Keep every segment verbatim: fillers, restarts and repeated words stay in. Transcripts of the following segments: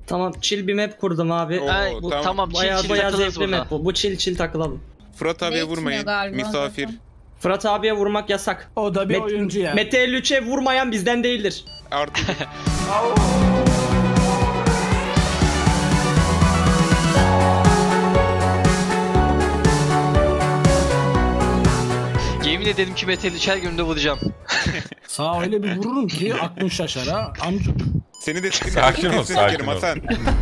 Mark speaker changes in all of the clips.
Speaker 1: Tamam, chill bir map kurdum abi.
Speaker 2: Oo,
Speaker 3: Ha,
Speaker 2: bu, tamam.
Speaker 3: tamam
Speaker 1: Bayağı
Speaker 3: chill chill
Speaker 1: bayağı
Speaker 3: takılırız
Speaker 1: zevkli
Speaker 3: burada.
Speaker 1: map bu. Bu chill chill takılalım.
Speaker 2: Fırat abiye
Speaker 4: Bekliyor
Speaker 2: vurmayın.
Speaker 4: galiba
Speaker 2: Misafir.
Speaker 4: zaten.
Speaker 1: Fırat abiye vurmak yasak.
Speaker 5: O da bir
Speaker 1: Met-
Speaker 5: oyuncu ya.
Speaker 1: Mete elli üçe vurmayan bizden değildir.
Speaker 2: Artık
Speaker 3: Yemin ederim ki Mete'li her günde vuracağım.
Speaker 5: Sağ öyle bir vururum ki aklın şaşar ha amca.
Speaker 2: seni de
Speaker 6: Sakin ol, sakin ol.
Speaker 2: Hasan.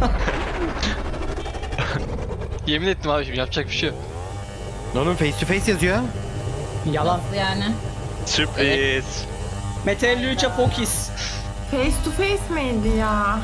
Speaker 3: Yemin ettim abiciğim, yapacak bir şey yok.
Speaker 7: Onun face to face yazıyor.
Speaker 1: Yalan.
Speaker 4: Nasıl yani?
Speaker 8: Sürpriz.
Speaker 1: Mete elli üçe focus.
Speaker 9: Face to face miydi ya?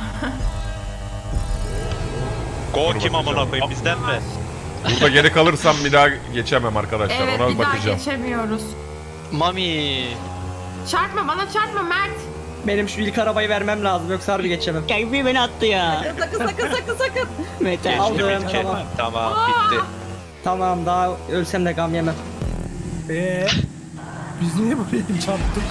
Speaker 8: Go
Speaker 6: Dur
Speaker 8: kim
Speaker 6: bakacağım.
Speaker 8: amına koyayım, bizden mi?
Speaker 6: Burada geri kalırsam bir daha geçemem arkadaşlar.
Speaker 9: Evet,
Speaker 6: Ona
Speaker 9: bir daha
Speaker 6: bakacağım.
Speaker 9: geçemiyoruz.
Speaker 3: Mami.
Speaker 9: Çarpma bana, çarpma Mert.
Speaker 1: Benim şu ilk arabayı vermem lazım yoksa harbi geçemem.
Speaker 10: Ya bir beni attı ya.
Speaker 4: Sakın sakın sakın sakın.
Speaker 10: Mete.
Speaker 1: Aldım,
Speaker 8: Bitti.
Speaker 1: tamam.
Speaker 8: Tamam bitti.
Speaker 1: Tamam, daha ölsem de gam yemem.
Speaker 5: Eee? Biz niye buraya çarptık?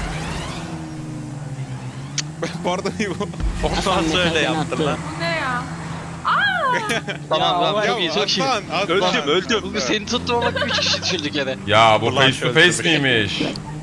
Speaker 2: Pardon İbo.
Speaker 8: Ondan sonra öyle yaptım lan.
Speaker 9: Bu ne ya?
Speaker 3: Tamam
Speaker 1: Ya,
Speaker 3: lan,
Speaker 1: ya
Speaker 3: çok iyi, çok iyi.
Speaker 2: Aslan, aslan.
Speaker 8: Öldüm öldüm.
Speaker 3: Bugün seni tutmamak üç kişi düşürdük yere.
Speaker 6: Ya bu
Speaker 8: Ulan
Speaker 6: face to face
Speaker 8: şöyle
Speaker 6: miymiş?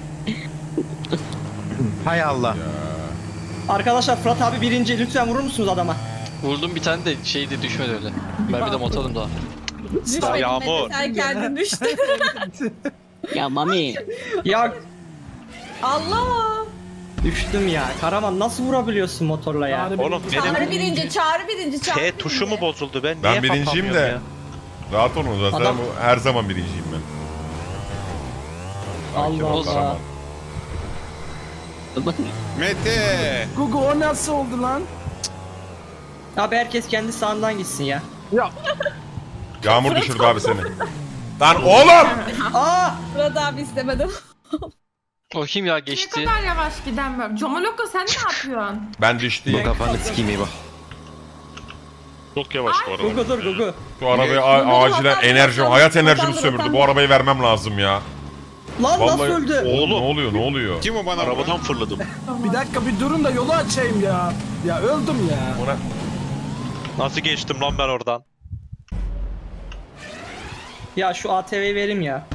Speaker 7: Hay Allah.
Speaker 1: Arkadaşlar Fırat abi birinci, lütfen vurur musunuz adama?
Speaker 3: Vurdum bir tane de şeydi, düşmedi öyle. Ben bir de motorum daha.
Speaker 4: Düşmedin
Speaker 8: Yağmur.
Speaker 4: Mete, sen kendin düştün.
Speaker 10: Ya Mami.
Speaker 1: Ya
Speaker 4: Allah.
Speaker 1: düştüm ya. Karaman nasıl vurabiliyorsun motorla ya?
Speaker 5: Çağrı
Speaker 8: Oğlum
Speaker 5: birinci.
Speaker 4: Çağrı
Speaker 8: benim
Speaker 4: birinci, çağrı birinci, çağrı
Speaker 8: T
Speaker 4: birinci.
Speaker 8: tuşu mu bozuldu, ben
Speaker 6: Ben
Speaker 8: niye
Speaker 6: birinciyim
Speaker 8: kapamıyorum
Speaker 6: de.
Speaker 8: ya?
Speaker 6: Rahat olun zaten
Speaker 1: Adam-
Speaker 6: bu her zaman birinciyim ben.
Speaker 1: Allah
Speaker 6: Kemal
Speaker 1: Allah.
Speaker 6: Karaman.
Speaker 2: Mete.
Speaker 5: Gugu o nasıl oldu lan?
Speaker 1: Abi herkes kendi sağından gitsin ya.
Speaker 6: Yağmur düşürdü abi seni. Lan oğlum!
Speaker 1: Aa!
Speaker 4: Fırat abi istemedim.
Speaker 3: O kim ya,
Speaker 9: Ne
Speaker 3: geçti?
Speaker 9: kadar yavaş giden böyle. Comoloko sen ne yapıyorsun?
Speaker 6: Ben düştüm.
Speaker 7: Bu kafanı sikeyim iyi bak.
Speaker 8: Çok yavaş bu arada.
Speaker 1: Gugu dur Gugu.
Speaker 6: Şu arabaya a- acilen enerji, hayat enerjimi sömürdü. Bu arabayı vermem lazım ya.
Speaker 1: Lan nasıl
Speaker 6: Vallahi
Speaker 1: öldü?
Speaker 6: oğlum ne oluyor ne oluyor?
Speaker 2: Kim o bana?
Speaker 8: Arabadan fırladım.
Speaker 5: Bir dakika bir durun da yolu açayım ya. Ya öldüm ya.
Speaker 6: Ona...
Speaker 8: Nasıl geçtim lan ben oradan?
Speaker 1: Ya şu A T V'yi verim ya.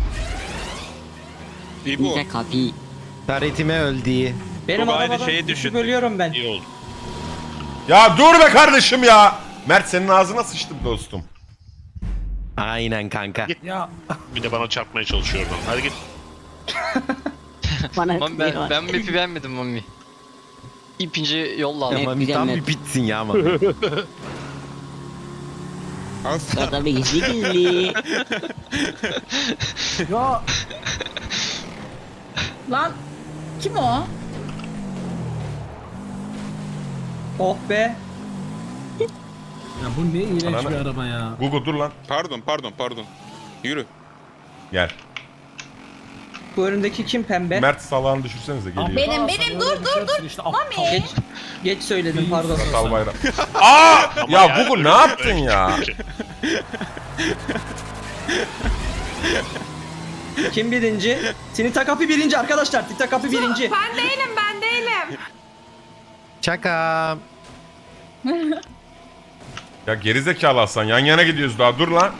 Speaker 2: İbo.
Speaker 10: Bize kapıyı.
Speaker 7: Taretime öldü.
Speaker 1: Benim
Speaker 8: Çok aynı
Speaker 1: arabadan
Speaker 8: şeyi
Speaker 1: düşüp
Speaker 8: düşündüm.
Speaker 1: ölüyorum ben.
Speaker 8: İyi oldu.
Speaker 6: Ya dur be kardeşim ya! Mert senin ağzına sıçtım dostum.
Speaker 7: Aynen kanka.
Speaker 5: Ya
Speaker 8: Bir de bana çarpmaya çalışıyor oradan. Hadi git.
Speaker 10: Bana
Speaker 3: Mami ben, ben map'i beğenmedim Mami. İpince yolla
Speaker 7: Ya
Speaker 3: abi.
Speaker 7: Mami
Speaker 10: güzel
Speaker 7: tam
Speaker 10: net.
Speaker 7: bir bitsin ya ama.
Speaker 2: Aslan.
Speaker 10: Fırat abi gizli gizli.
Speaker 5: ya
Speaker 4: Lan kim o?
Speaker 1: Oh be.
Speaker 5: ya bu ne iğrenç
Speaker 6: Ananı-
Speaker 5: bir araba ya.
Speaker 6: Gugu dur lan.
Speaker 2: Pardon pardon pardon. Yürü.
Speaker 6: Gel.
Speaker 1: Bu önündeki kim pembe?
Speaker 6: Mert salağını düşürsenize geliyor.
Speaker 4: Benim
Speaker 5: Aa,
Speaker 4: benim
Speaker 5: sen
Speaker 4: dur
Speaker 5: öyle
Speaker 4: dur
Speaker 5: düşersin
Speaker 4: dur.
Speaker 5: işte,
Speaker 4: Mami.
Speaker 5: aptal.
Speaker 1: Geç, geç söyledim pardon.
Speaker 6: Sal bayram. Aa! Ya Gugu ne yaptın ya?
Speaker 1: Kim birinci? Senin takapi birinci arkadaşlar. Takapi birinci.
Speaker 9: Ben değilim, ben değilim.
Speaker 7: Şaka.
Speaker 6: Ya gerizekalı Hasan yan yana gidiyoruz daha dur lan.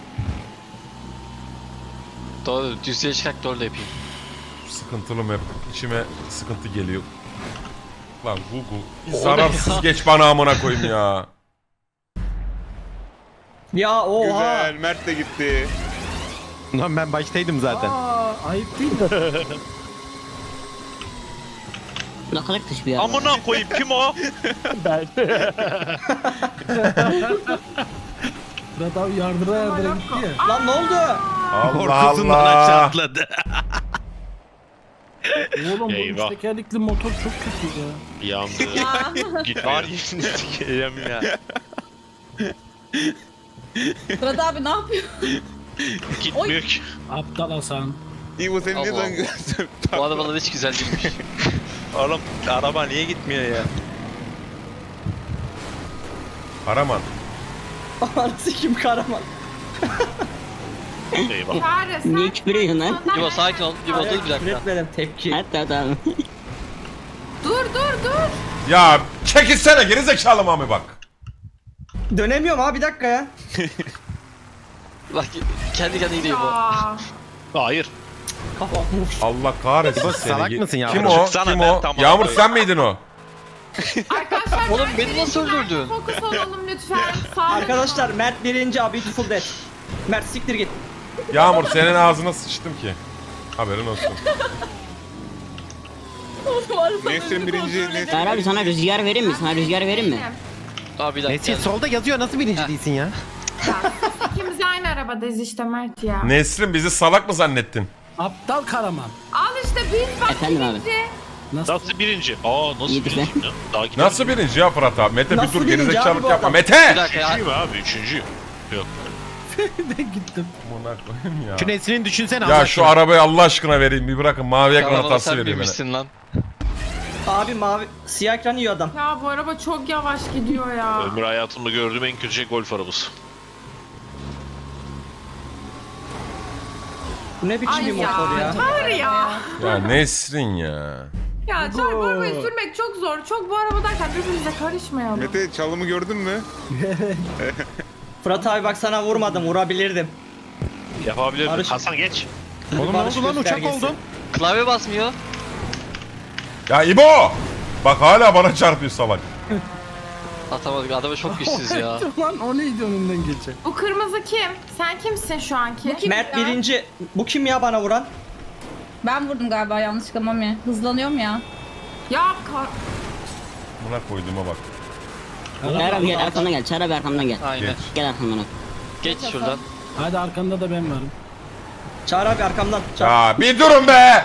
Speaker 3: Doğru, düzlüğe çıkart doğru da yapayım.
Speaker 6: Sıkıntılı map. İçime sıkıntı geliyor. Lan Gugu.
Speaker 3: O ne
Speaker 6: Zararsız
Speaker 3: ya?
Speaker 6: geç bana amına koyayım ya.
Speaker 1: Ya oha.
Speaker 2: Güzel. Mert de gitti.
Speaker 7: Lan ben baştaydım zaten.
Speaker 5: Aa, ayıp değil mi?
Speaker 10: Ne kadar kış bir araba.
Speaker 8: Amına koyayım, kim o?
Speaker 5: Fırat abi yardıra yardıra gitti ya.
Speaker 1: Lan ne oldu?
Speaker 6: Allah
Speaker 7: Korkusundan aşağı
Speaker 6: Allah.
Speaker 7: atladı.
Speaker 5: Oğlum bu üç
Speaker 8: Eyvah.
Speaker 5: tekerlekli motor çok kötü ya.
Speaker 8: Yandı.
Speaker 4: Ya.
Speaker 8: Git var yerini sikeyim ya.
Speaker 4: Fırat abi ne yapıyor?
Speaker 8: Gitmiyor ki.
Speaker 5: Aptal Hasan.
Speaker 2: İbo seni ne
Speaker 3: Allah
Speaker 2: zannediyorsun?
Speaker 3: Bu arabalar hiç güzel değilmiş.
Speaker 8: Oğlum araba niye gitmiyor ya?
Speaker 6: Karaman.
Speaker 1: Anası kim Karaman?
Speaker 8: Eyvah.
Speaker 9: Çağrı sen.
Speaker 10: Niye küfür ediyorsun lan?
Speaker 3: İbo sakin ol. İbo dur bir dakika.
Speaker 1: Üretmedim tepki.
Speaker 10: Hatta tamam.
Speaker 9: Dur dur dur.
Speaker 6: Ya çekilsene gerizekalı mami bak.
Speaker 1: Dönemiyorum abi bir dakika ya.
Speaker 3: Bak kendi kendine gidiyor bu.
Speaker 9: Ya.
Speaker 8: Hayır.
Speaker 1: Kafam.
Speaker 6: Allah kahretsin
Speaker 7: İbo,
Speaker 6: seni.
Speaker 7: salak mısın Yağmur?
Speaker 6: Kim o?
Speaker 8: Çıksana
Speaker 6: Kim
Speaker 8: ben
Speaker 6: o?
Speaker 8: tamam.
Speaker 6: Yağmur sen miydin o?
Speaker 9: Arkadaşlar
Speaker 3: Oğlum
Speaker 9: Mert
Speaker 3: beni nasıl
Speaker 9: birinci,
Speaker 3: öldürdün?
Speaker 9: Mert Fokus olalım lütfen. Sağ olun.
Speaker 1: Arkadaşlar Mert birinci abi Beautiful Dead. Mert siktir git.
Speaker 6: Yağmur senin ağzına sıçtım ki. Haberin olsun.
Speaker 2: Nesrin birinci, Nesrin
Speaker 10: Çağrı abi sana rüzgar vereyim mi? Sana rüzgar vereyim mi?
Speaker 3: Abi bir dakika.
Speaker 7: Nesil solda yazıyor nasıl birinci değilsin ya?
Speaker 9: İkimiz aynı arabadayız işte Mert ya.
Speaker 6: Nesrin bizi salak mı zannettin?
Speaker 5: Aptal Karaman.
Speaker 9: Al işte biz bak
Speaker 10: Efendim abi.
Speaker 9: birinci.
Speaker 8: Nasıl birinci? Aa nasıl
Speaker 10: İyi
Speaker 8: birinci?
Speaker 10: güzel.
Speaker 8: ya? Daha gidelim.
Speaker 6: Nasıl birinci ya Fırat abi? Mete bir
Speaker 1: Nasıl
Speaker 6: dur
Speaker 1: birinci
Speaker 6: gerizekalık
Speaker 1: abi bu
Speaker 6: yapma.
Speaker 1: adam?
Speaker 6: Mete!
Speaker 3: Bir dakika ya.
Speaker 8: Üçüncüyüm abi üçüncüyüm. Yok.
Speaker 5: Ben gittim.
Speaker 6: Amına koyayım ya.
Speaker 7: Şu Nesrin'i düşünsene.
Speaker 6: Ya
Speaker 7: Allah
Speaker 6: şu
Speaker 7: aşkına.
Speaker 6: arabayı Allah aşkına vereyim bir bırakın mavi ekran
Speaker 3: Arabada
Speaker 6: hatası
Speaker 3: sen
Speaker 6: veriyor bana.
Speaker 3: bilmişsin lan.
Speaker 1: Abi mavi siyah ekran yiyor adam.
Speaker 9: Ya bu araba çok yavaş gidiyor ya.
Speaker 8: Ömür hayatımda gördüğüm en kötü şey golf arabası.
Speaker 1: Bu ne biçim
Speaker 9: Ay
Speaker 1: bir motor ya.
Speaker 9: Çağır ya.
Speaker 6: Ya Nesrin ya.
Speaker 9: Ya Çağır bu arabayı sürmek çok zor. Çok bu arabadayken birbirimize karışmayalım.
Speaker 2: Mete çalımı gördün mü?
Speaker 1: Fırat abi bak sana vurmadım vurabilirdim.
Speaker 8: Yapabilirdin.
Speaker 1: Barış-
Speaker 8: Hasan geç.
Speaker 7: Oğlum ne
Speaker 1: Barış
Speaker 7: oldu lan uçak
Speaker 1: göstergesi.
Speaker 7: oldum.
Speaker 3: Klavye basmıyor.
Speaker 6: Ya İbo! Bak hala bana çarpıyor salak.
Speaker 3: Atamadık adamı çok güçsüz ya.
Speaker 5: Lan o neydi önünden geçen?
Speaker 9: Bu kırmızı kim? Sen kimsin şu anki?
Speaker 4: Kim
Speaker 1: Mert
Speaker 4: ya?
Speaker 1: birinci. Bu kim ya bana vuran?
Speaker 4: Ben vurdum galiba yanlışlıkla Mami. Hızlanıyorum ya.
Speaker 9: Ya kar...
Speaker 6: Buna koyduğuma bak.
Speaker 10: Çağrı abi gel arkamdan gel. Çağrı abi arkamdan gel.
Speaker 3: Aynen.
Speaker 6: Geç.
Speaker 10: Gel arkamdan.
Speaker 3: Geç şuradan.
Speaker 5: Hadi arkanda da ben varım.
Speaker 1: Çağır abi arkamdan. Çağır.
Speaker 6: Ya bir durun be!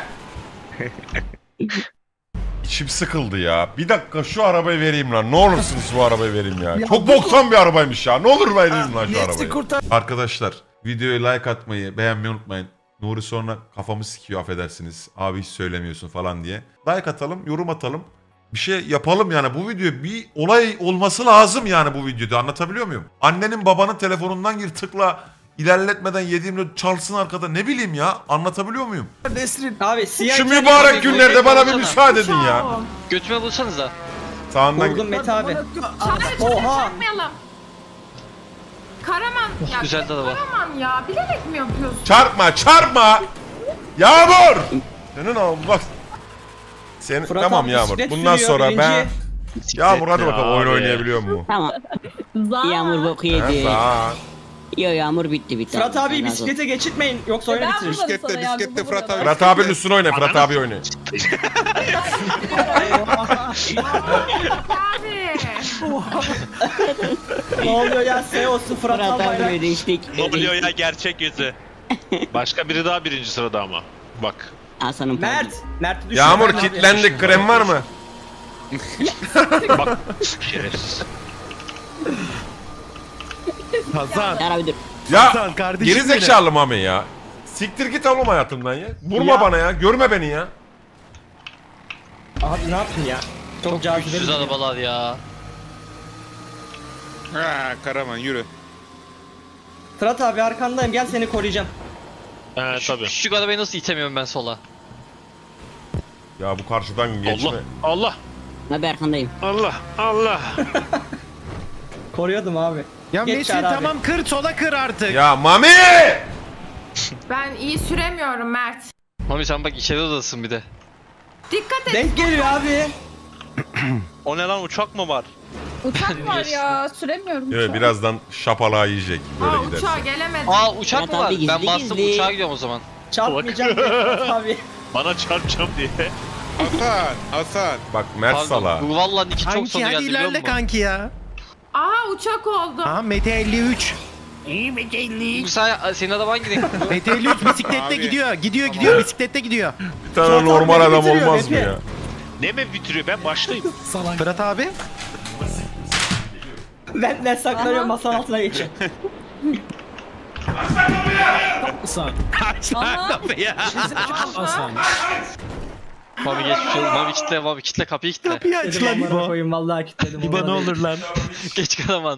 Speaker 6: İçim sıkıldı ya. Bir dakika şu arabayı vereyim lan. Ne olursunuz bu arabayı vereyim ya.
Speaker 5: Ya
Speaker 6: Çok
Speaker 5: bu-
Speaker 6: boktan bir arabaymış ya. Ne olur vereyim lan şu
Speaker 5: Nesli
Speaker 6: arabayı.
Speaker 5: kurtar.
Speaker 6: Arkadaşlar videoya like atmayı, beğenmeyi unutmayın. Nuri sonra kafamı sikiyor affedersiniz. Abi hiç söylemiyorsun falan diye. Like atalım, yorum atalım. Bir şey yapalım yani bu video bir olay olması lazım yani bu videoda anlatabiliyor muyum? Annenin babanın telefonundan gir tıkla ilerletmeden yediğimde çalsın arkada ne bileyim ya anlatabiliyor muyum?
Speaker 5: Nesrin.
Speaker 1: Abi siyah
Speaker 6: Şu
Speaker 1: ekran
Speaker 6: mübarek
Speaker 1: yiyor.
Speaker 6: günlerde bana bir
Speaker 3: Baksana.
Speaker 6: müsaade edin ya.
Speaker 3: Götüme bulsanıza.
Speaker 6: Sağından
Speaker 1: Vurdum Mete abi.
Speaker 9: Çağrı çok
Speaker 1: Oha.
Speaker 9: çarpmayalım. Karaman. Ya,
Speaker 3: güzel de var.
Speaker 9: Karaman ya. Bilerek mi yapıyorsun?
Speaker 6: çarpma çarpma. Yağmur. Senin Allah. Senin
Speaker 1: Fırat
Speaker 6: tamam
Speaker 1: abi
Speaker 6: Yağmur.
Speaker 1: bisiklet
Speaker 6: Bundan
Speaker 1: sürüyor,
Speaker 6: sonra
Speaker 1: birinci.
Speaker 6: ben Yağmur hadi
Speaker 8: Ya
Speaker 6: bakalım oyun
Speaker 8: abi.
Speaker 6: oynayabiliyor mu?
Speaker 10: Tamam.
Speaker 4: Za.
Speaker 10: Yağmur boku yedi.
Speaker 6: Ha,
Speaker 10: Yo Yağmur bitti bitti.
Speaker 1: Fırat abi
Speaker 10: Razı ol.
Speaker 1: bisiklete geçirtmeyin yoksa oyunu
Speaker 4: Ben
Speaker 1: bitirir.
Speaker 4: vurmadım
Speaker 2: Bisiklette,
Speaker 4: sana ya,
Speaker 2: bisiklette
Speaker 4: bu
Speaker 2: Fırat
Speaker 4: vuruyor.
Speaker 2: abi.
Speaker 6: Fırat abinin üstüne oyna. Fırat abi oyna.
Speaker 9: Abi.
Speaker 1: Ne oluyor ya S O'su Fırat
Speaker 10: Fırat abi
Speaker 1: Albayrak.
Speaker 10: böyle içtik.
Speaker 8: Ne oluyor ya gerçek yüzü. Başka biri daha birinci sırada ama. Bak.
Speaker 10: Hasan'ın
Speaker 1: Mert. Mert düşün.
Speaker 6: Yağmur
Speaker 1: Mert abi.
Speaker 6: kilitlendik. Krem var mı?
Speaker 8: Bak. Şerefsiz.
Speaker 7: Hasan.
Speaker 10: Çağrı abi dur.
Speaker 6: Ya
Speaker 7: Hasan, kardeşim
Speaker 6: geri zekalı Mami ya. Siktir git oğlum hayatımdan ya. Vurma
Speaker 1: Ya.
Speaker 6: bana ya. Görme beni ya.
Speaker 1: Abi ne yaptın ya? Çok cazibeli.
Speaker 3: Güçsüz arabalar ya.
Speaker 2: Ha Karaman yürü.
Speaker 1: Fırat abi arkandayım gel seni koruyacağım.
Speaker 8: He tabii.
Speaker 3: Küçük arabayı nasıl itemiyorum ben sola?
Speaker 6: Ya bu karşıdan geçme.
Speaker 8: Allah. Allah.
Speaker 10: Ben bir arkandayım.
Speaker 8: Allah. Allah.
Speaker 1: Koruyordum abi.
Speaker 7: Ya
Speaker 1: Geç
Speaker 7: Nesrin
Speaker 1: Çağrı abi.
Speaker 7: tamam kır sola kır artık.
Speaker 6: Ya Mami!
Speaker 9: Ben iyi süremiyorum Mert.
Speaker 3: Mami sen bak içeri odasın bir de.
Speaker 9: Dikkat et.
Speaker 1: Denk geliyor abi.
Speaker 8: O ne lan uçak mı var?
Speaker 4: Uçak var ya süremiyorum.
Speaker 6: Evet, birazdan şapalağı yiyecek böyle
Speaker 9: Aa
Speaker 6: giderse.
Speaker 9: uçağa gelemedim.
Speaker 3: Aa uçak
Speaker 10: Fırat
Speaker 3: mı var?
Speaker 10: abi gizli
Speaker 3: Ben bastım
Speaker 10: gizli.
Speaker 3: uçağa gidiyorum o zaman.
Speaker 1: Çarpmayacağım diye Fırat abi.
Speaker 8: Bana çarpacağım diye.
Speaker 2: Hasan, Hasan.
Speaker 6: Bak Mert
Speaker 3: Pardon.
Speaker 6: Sala.
Speaker 3: Bu valla Niki çok
Speaker 7: Kanki
Speaker 3: sonu
Speaker 7: hadi
Speaker 3: geldi biliyor
Speaker 7: ilerle
Speaker 3: musun?
Speaker 7: kanki ya.
Speaker 9: Aa uçak oldu.
Speaker 7: Aha Mete elli üç.
Speaker 3: Bu sen, senin adam hangi renk?
Speaker 7: Mete elli üç bisiklette
Speaker 2: Abi.
Speaker 7: gidiyor. Gidiyor gidiyor bisiklette gidiyor.
Speaker 6: Bir tane
Speaker 1: Fırat
Speaker 6: normal
Speaker 1: abi beni
Speaker 6: adam
Speaker 1: bitiriyor,
Speaker 6: olmaz mı
Speaker 1: Mete.
Speaker 6: ya?
Speaker 8: Ne mi bitiriyor? Ben başlayayım.
Speaker 5: Salak.
Speaker 7: Fırat abi.
Speaker 1: Ben ne saklanıyorum masanın altına geçin.
Speaker 5: Hasan.
Speaker 4: Aha.
Speaker 7: ya.
Speaker 5: Hasan.
Speaker 3: Mami geç şu Mami kitle Mami kitle kapıyı kitle.
Speaker 7: Kapıyı aç
Speaker 1: Dedim
Speaker 7: lan
Speaker 1: amına
Speaker 7: İbo.
Speaker 1: koyayım vallahi kilitledim.
Speaker 7: İbo ne olur lan.
Speaker 3: Geç Karaman.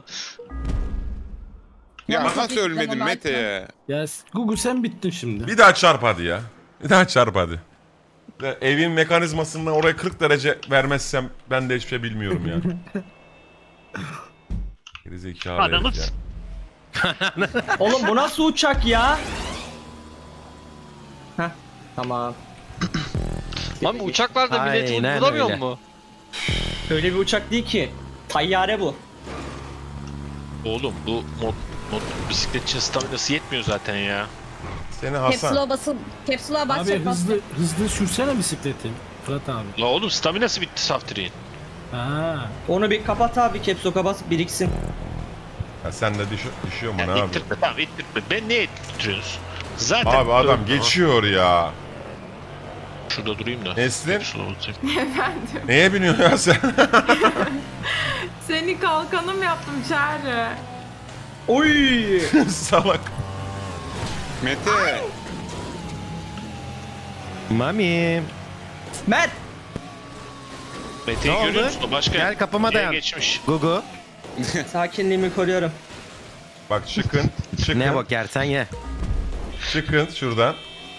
Speaker 2: Ya
Speaker 4: Nasıl
Speaker 2: nasıl ölmedin
Speaker 4: bittin
Speaker 2: Mete
Speaker 4: onu
Speaker 2: ya?
Speaker 5: Ya Gugu sen bittin şimdi.
Speaker 6: Bir daha çarp hadi ya. Bir daha çarp hadi. Ve evin mekanizmasından oraya kırk derece vermezsem ben de hiçbir şey bilmiyorum ya. Gerizekalı herif ya.
Speaker 8: Anamız.
Speaker 1: Oğlum bu nasıl uçak ya? Heh tamam.
Speaker 3: Mami uçaklarda milleti
Speaker 7: Aynen
Speaker 3: vuramıyor
Speaker 7: öyle.
Speaker 3: mu?
Speaker 1: Öyle bir uçak değil ki. Tayyare bu.
Speaker 8: Oğlum bu mod, mod bisikletçinin staminası yetmiyor zaten ya.
Speaker 6: Seni Hasan.
Speaker 4: Capsule'a basıp Capsule'a
Speaker 5: Abi
Speaker 4: basacak
Speaker 5: hızlı hızlı sürsene bisikleti. Fırat abi.
Speaker 8: La oğlum staminası bitti Saftir'in.
Speaker 5: Ha.
Speaker 1: Onu bir kapat abi, caps lock'a bas biriksin.
Speaker 6: Ya sen de düş düşüyor mu ne
Speaker 8: Yani
Speaker 6: abi?
Speaker 8: ittirme tamam ittirme. Ben niye ittiriyorsunuz? Zaten
Speaker 6: Abi adam
Speaker 8: öldü.
Speaker 6: geçiyor ya.
Speaker 8: Şurada durayım da.
Speaker 6: Nesrin?
Speaker 8: Şurada oturayım.
Speaker 9: Efendim.
Speaker 6: Neye biniyorsun ya sen?
Speaker 9: Seni kalkanım yaptım Çağrı.
Speaker 1: Oy!
Speaker 6: Salak.
Speaker 2: Mete.
Speaker 7: Mami.
Speaker 1: Mert!
Speaker 8: Mete'yi
Speaker 7: Ne
Speaker 8: görüyor
Speaker 7: oldu?
Speaker 8: musun? O başka
Speaker 7: Gel kapıma
Speaker 8: yere
Speaker 7: dayan.
Speaker 8: geçmiş.
Speaker 7: Gugu.
Speaker 1: Sakinliğimi koruyorum.
Speaker 6: Bak çıkın. Çıkın.
Speaker 7: Ne bak yersen ye.
Speaker 6: Çıkın şuradan.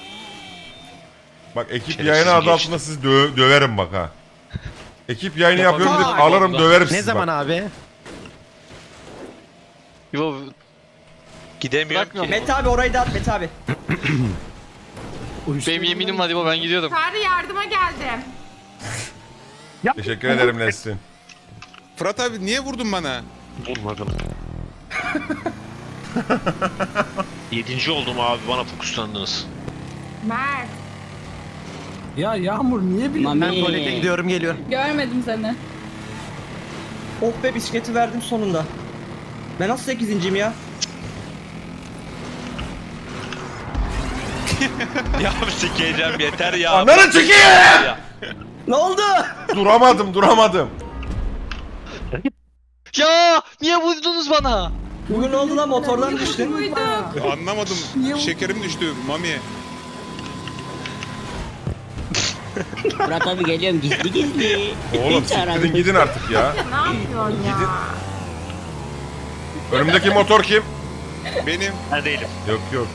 Speaker 6: Bak ekip
Speaker 8: Şerefsiz
Speaker 6: yayını adı
Speaker 8: geçti.
Speaker 6: altında sizi dö- döverim bak ha. Ekip yayını
Speaker 3: Yapalım.
Speaker 6: yapıyorum deyip
Speaker 3: Aa,
Speaker 6: alırım
Speaker 3: Allah.
Speaker 6: döverim
Speaker 7: Ne
Speaker 6: sizi
Speaker 7: zaman
Speaker 6: bak.
Speaker 7: abi?
Speaker 3: Yo
Speaker 8: Gidemiyorum
Speaker 3: Bırakmıyorum.
Speaker 8: ki.
Speaker 1: Mete abi orayı da at Mete abi.
Speaker 3: benim yeminim var İbo ben gidiyorum.
Speaker 9: Çağrı yardıma geldim.
Speaker 6: Teşekkür ederim Nesrin.
Speaker 2: Fırat abi niye vurdun bana?
Speaker 8: Vurmadım. Yedinci oldum abi bana fokuslandınız.
Speaker 9: Mert.
Speaker 5: Ya Yağmur niye biliyorsun?
Speaker 7: Ben
Speaker 10: Mami.
Speaker 7: tuvalete gidiyorum geliyorum.
Speaker 4: Görmedim seni.
Speaker 1: Oh be, bisikleti verdim sonunda. Ben nasıl sekizinciyim ya?
Speaker 8: Ya sikeceğim yeter ya.
Speaker 6: Ananı çekeyim!
Speaker 1: Ne oldu?
Speaker 6: Duramadım duramadım.
Speaker 3: Ya niye vurdunuz bana?
Speaker 1: Bugün ne oldu lan, motordan düştün?
Speaker 9: Duydum.
Speaker 2: Anlamadım. Şekerim düştü Mami.
Speaker 10: Fırat abi geliyorum gizli gizli.
Speaker 6: Oğlum
Speaker 10: Çağır abi.
Speaker 6: siktirin gidin artık ya.
Speaker 9: Ya ne yapıyorsun ya?
Speaker 6: Önümdeki motor kim?
Speaker 2: Benim.
Speaker 8: Ben değilim.
Speaker 6: Yok yok.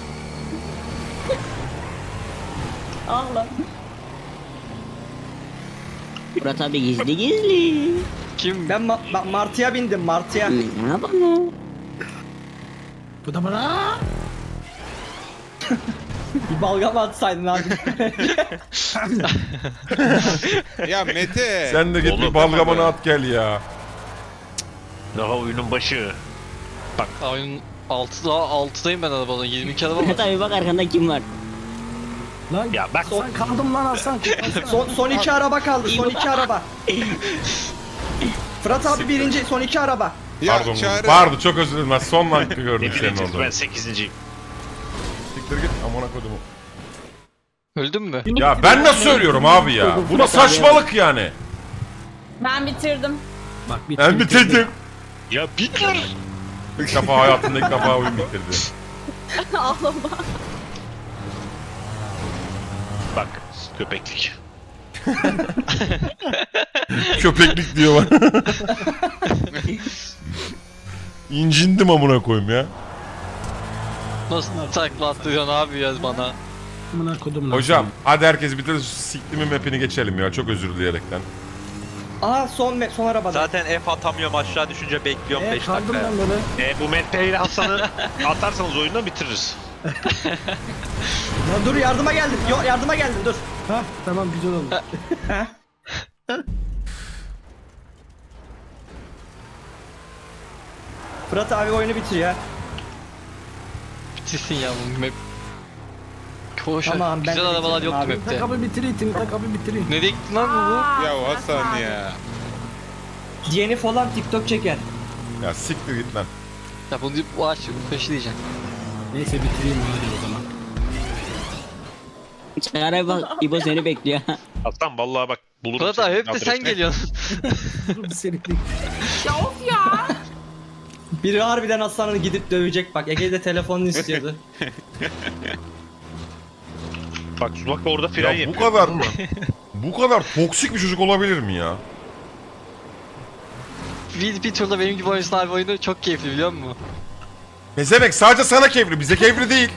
Speaker 4: Allah.
Speaker 10: Fırat abi gizli gizli.
Speaker 3: Kim?
Speaker 1: Ben ma- ben Martı'ya bindim, Martı'ya.
Speaker 10: Ne bana?
Speaker 5: Bu da bana.
Speaker 1: Bir balgam atsaydın abi.
Speaker 2: Ya Mete.
Speaker 6: Sen de git
Speaker 8: Oğlum,
Speaker 6: bir balgamını
Speaker 2: tamam.
Speaker 6: at gel ya.
Speaker 8: Daha oyunun başı.
Speaker 3: Oyun altıda altıdayım ben arabada yirmi iki araba var.
Speaker 10: Fırat abi bak arkanda kim var?
Speaker 5: Lan
Speaker 8: Ya bak
Speaker 5: Hasan kaldım lan Hasan.
Speaker 1: son, son iki araba kaldı, son iki araba. Fırat abi birinci, son iki araba.
Speaker 2: Ya
Speaker 6: Pardon.
Speaker 2: Çağrı.
Speaker 6: Pardon çok özür dilerim. Ben son dakika
Speaker 8: ne
Speaker 6: gördüm senin
Speaker 8: bileceğiz
Speaker 6: olduğunu.
Speaker 8: ben sekizinciyim.
Speaker 6: Siktir git amına kodumu.
Speaker 3: Öldün mü?
Speaker 6: Ya ben nasıl söylüyorum abi ya? Bu da saçmalık yani.
Speaker 4: Ben bitirdim.
Speaker 5: Bak bitti.
Speaker 6: Ben bitirdim.
Speaker 8: Ya bitir.
Speaker 6: İlk defa hayatımda ilk defa oyun bitirdi.
Speaker 4: Ağlama.
Speaker 8: Bak köpeklik.
Speaker 6: Köpeklik diyor bana. İncindim amına koyayım ya.
Speaker 3: Nasıl takla attırıyorsun abi yaz bana.
Speaker 5: Amına kodum lan.
Speaker 6: Hocam hadi herkes bitirir siktimin mapini geçelim ya çok özür dileyerekten.
Speaker 1: Aha son me- son arabada.
Speaker 8: Zaten F atamıyorum aşağı düşünce bekliyorum
Speaker 5: Ee,
Speaker 8: beş
Speaker 5: kaldım
Speaker 8: dakika.
Speaker 5: ben böyle.
Speaker 8: E, bu Mete ile Hasan'ı atarsanız oyundan bitiririz.
Speaker 1: Ya dur, yardıma geldim. Yo, yardıma geldim, dur.
Speaker 5: Ha tamam güzel oldu.
Speaker 1: Fırat abi oyunu bitir ya.
Speaker 3: Bitirsin ya bu map. Hoş
Speaker 1: Tamam, ben
Speaker 3: güzel
Speaker 1: de
Speaker 3: arabalar
Speaker 1: bitirdim
Speaker 3: yoktu
Speaker 1: abi.
Speaker 3: map'te.
Speaker 5: Tak abi bitireyim. Tak abi bitireyim.
Speaker 3: Nereye gittin lan bu?
Speaker 9: Aa,
Speaker 2: Ya
Speaker 9: Fırat
Speaker 2: Hasan
Speaker 9: abi.
Speaker 2: ya.
Speaker 1: D N F olan TikTok çeker.
Speaker 6: Ya siktir git lan.
Speaker 3: Ya bunu bu aç peşi diyeceğim.
Speaker 5: Neyse bitireyim hadi o zaman.
Speaker 10: Çağır abi bak İbo seni bekliyor.
Speaker 8: Hasan vallahi bak bulurum
Speaker 3: Fırat abi
Speaker 8: senin
Speaker 3: hep de sen
Speaker 8: adresini.
Speaker 3: geliyorsun.
Speaker 5: Dur bir seninlik.
Speaker 9: Ya of ya.
Speaker 1: Biri harbiden Aslan'ı gidip dövecek bak. Ege de telefonunu istiyordu.
Speaker 8: Bak bak orada fren
Speaker 6: Ya bu
Speaker 8: yapıyor.
Speaker 6: kadar bu kadar toksik bir çocuk olabilir mi ya?
Speaker 3: Bir, bir turda benim gibi oynuyorsun abi oyunu çok keyifli biliyor musun?
Speaker 6: Pezevenk sadece sana keyifli bize keyifli değil.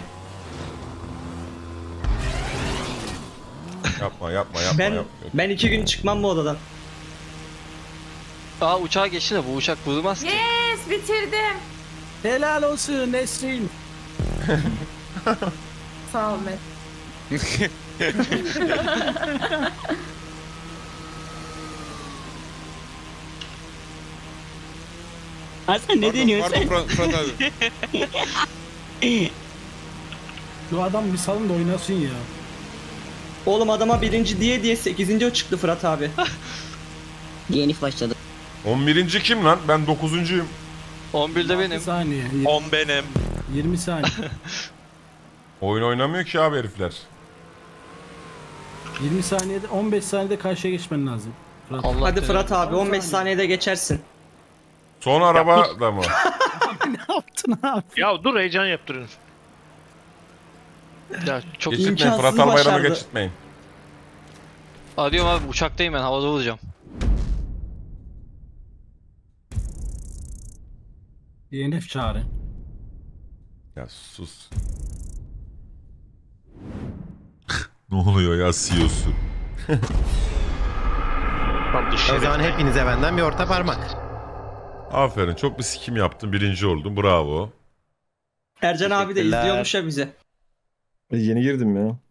Speaker 6: Yapma yapma yapma
Speaker 1: ben
Speaker 6: yapma.
Speaker 1: ben iki gün çıkmam bu odadan.
Speaker 3: Aa uçağa geçti de bu uçak vurmaz ki.
Speaker 9: Yes Yes bitirdim.
Speaker 5: Helal olsun Nesrin.
Speaker 9: Sağ ol Met.
Speaker 10: Hasan ne
Speaker 2: Pardon,
Speaker 10: deniyorsun
Speaker 2: pardon
Speaker 10: sen?
Speaker 2: Fırat, Fırat abi.
Speaker 5: Şu adam bir salın da oynasın ya.
Speaker 1: Oğlum adama birinci diye diye sekizinci o çıktı Fırat abi.
Speaker 10: Yenif başladı.
Speaker 6: on birinci kim lan? Ben dokuzuncuyum.
Speaker 3: on birde
Speaker 5: altı
Speaker 3: benim.
Speaker 5: saniye.
Speaker 8: on benim.
Speaker 5: yirmi saniye.
Speaker 6: Oyun oynamıyor ki abi herifler.
Speaker 5: yirmi saniyede on beş saniyede karşıya geçmen lazım. Fırat.
Speaker 3: Allah
Speaker 1: Hadi
Speaker 3: seni.
Speaker 1: Fırat abi on beş
Speaker 5: saniye.
Speaker 1: saniyede geçersin.
Speaker 6: Son araba da mı?
Speaker 5: Ne yaptın abi?
Speaker 8: Ya dur heyecan yaptırın.
Speaker 3: Ya çok
Speaker 6: Geçirtmeyin.
Speaker 1: İmkansızı
Speaker 6: Fırat Albayram'ı
Speaker 1: başardı.
Speaker 6: geçirtmeyin.
Speaker 3: arıyorum abi, uçaktayım ben, havada olacağım.
Speaker 5: D N F çağrı.
Speaker 6: Ya sus. Ne oluyor ya C E O'su?
Speaker 7: O zaman hepinize benden bir orta parmak.
Speaker 6: Aferin, çok bir sikim yaptın, birinci oldun, bravo.
Speaker 1: Ercan abi de
Speaker 7: Teşekkürler.
Speaker 1: izliyormuş ya bizi.
Speaker 11: Yeni girdim ya.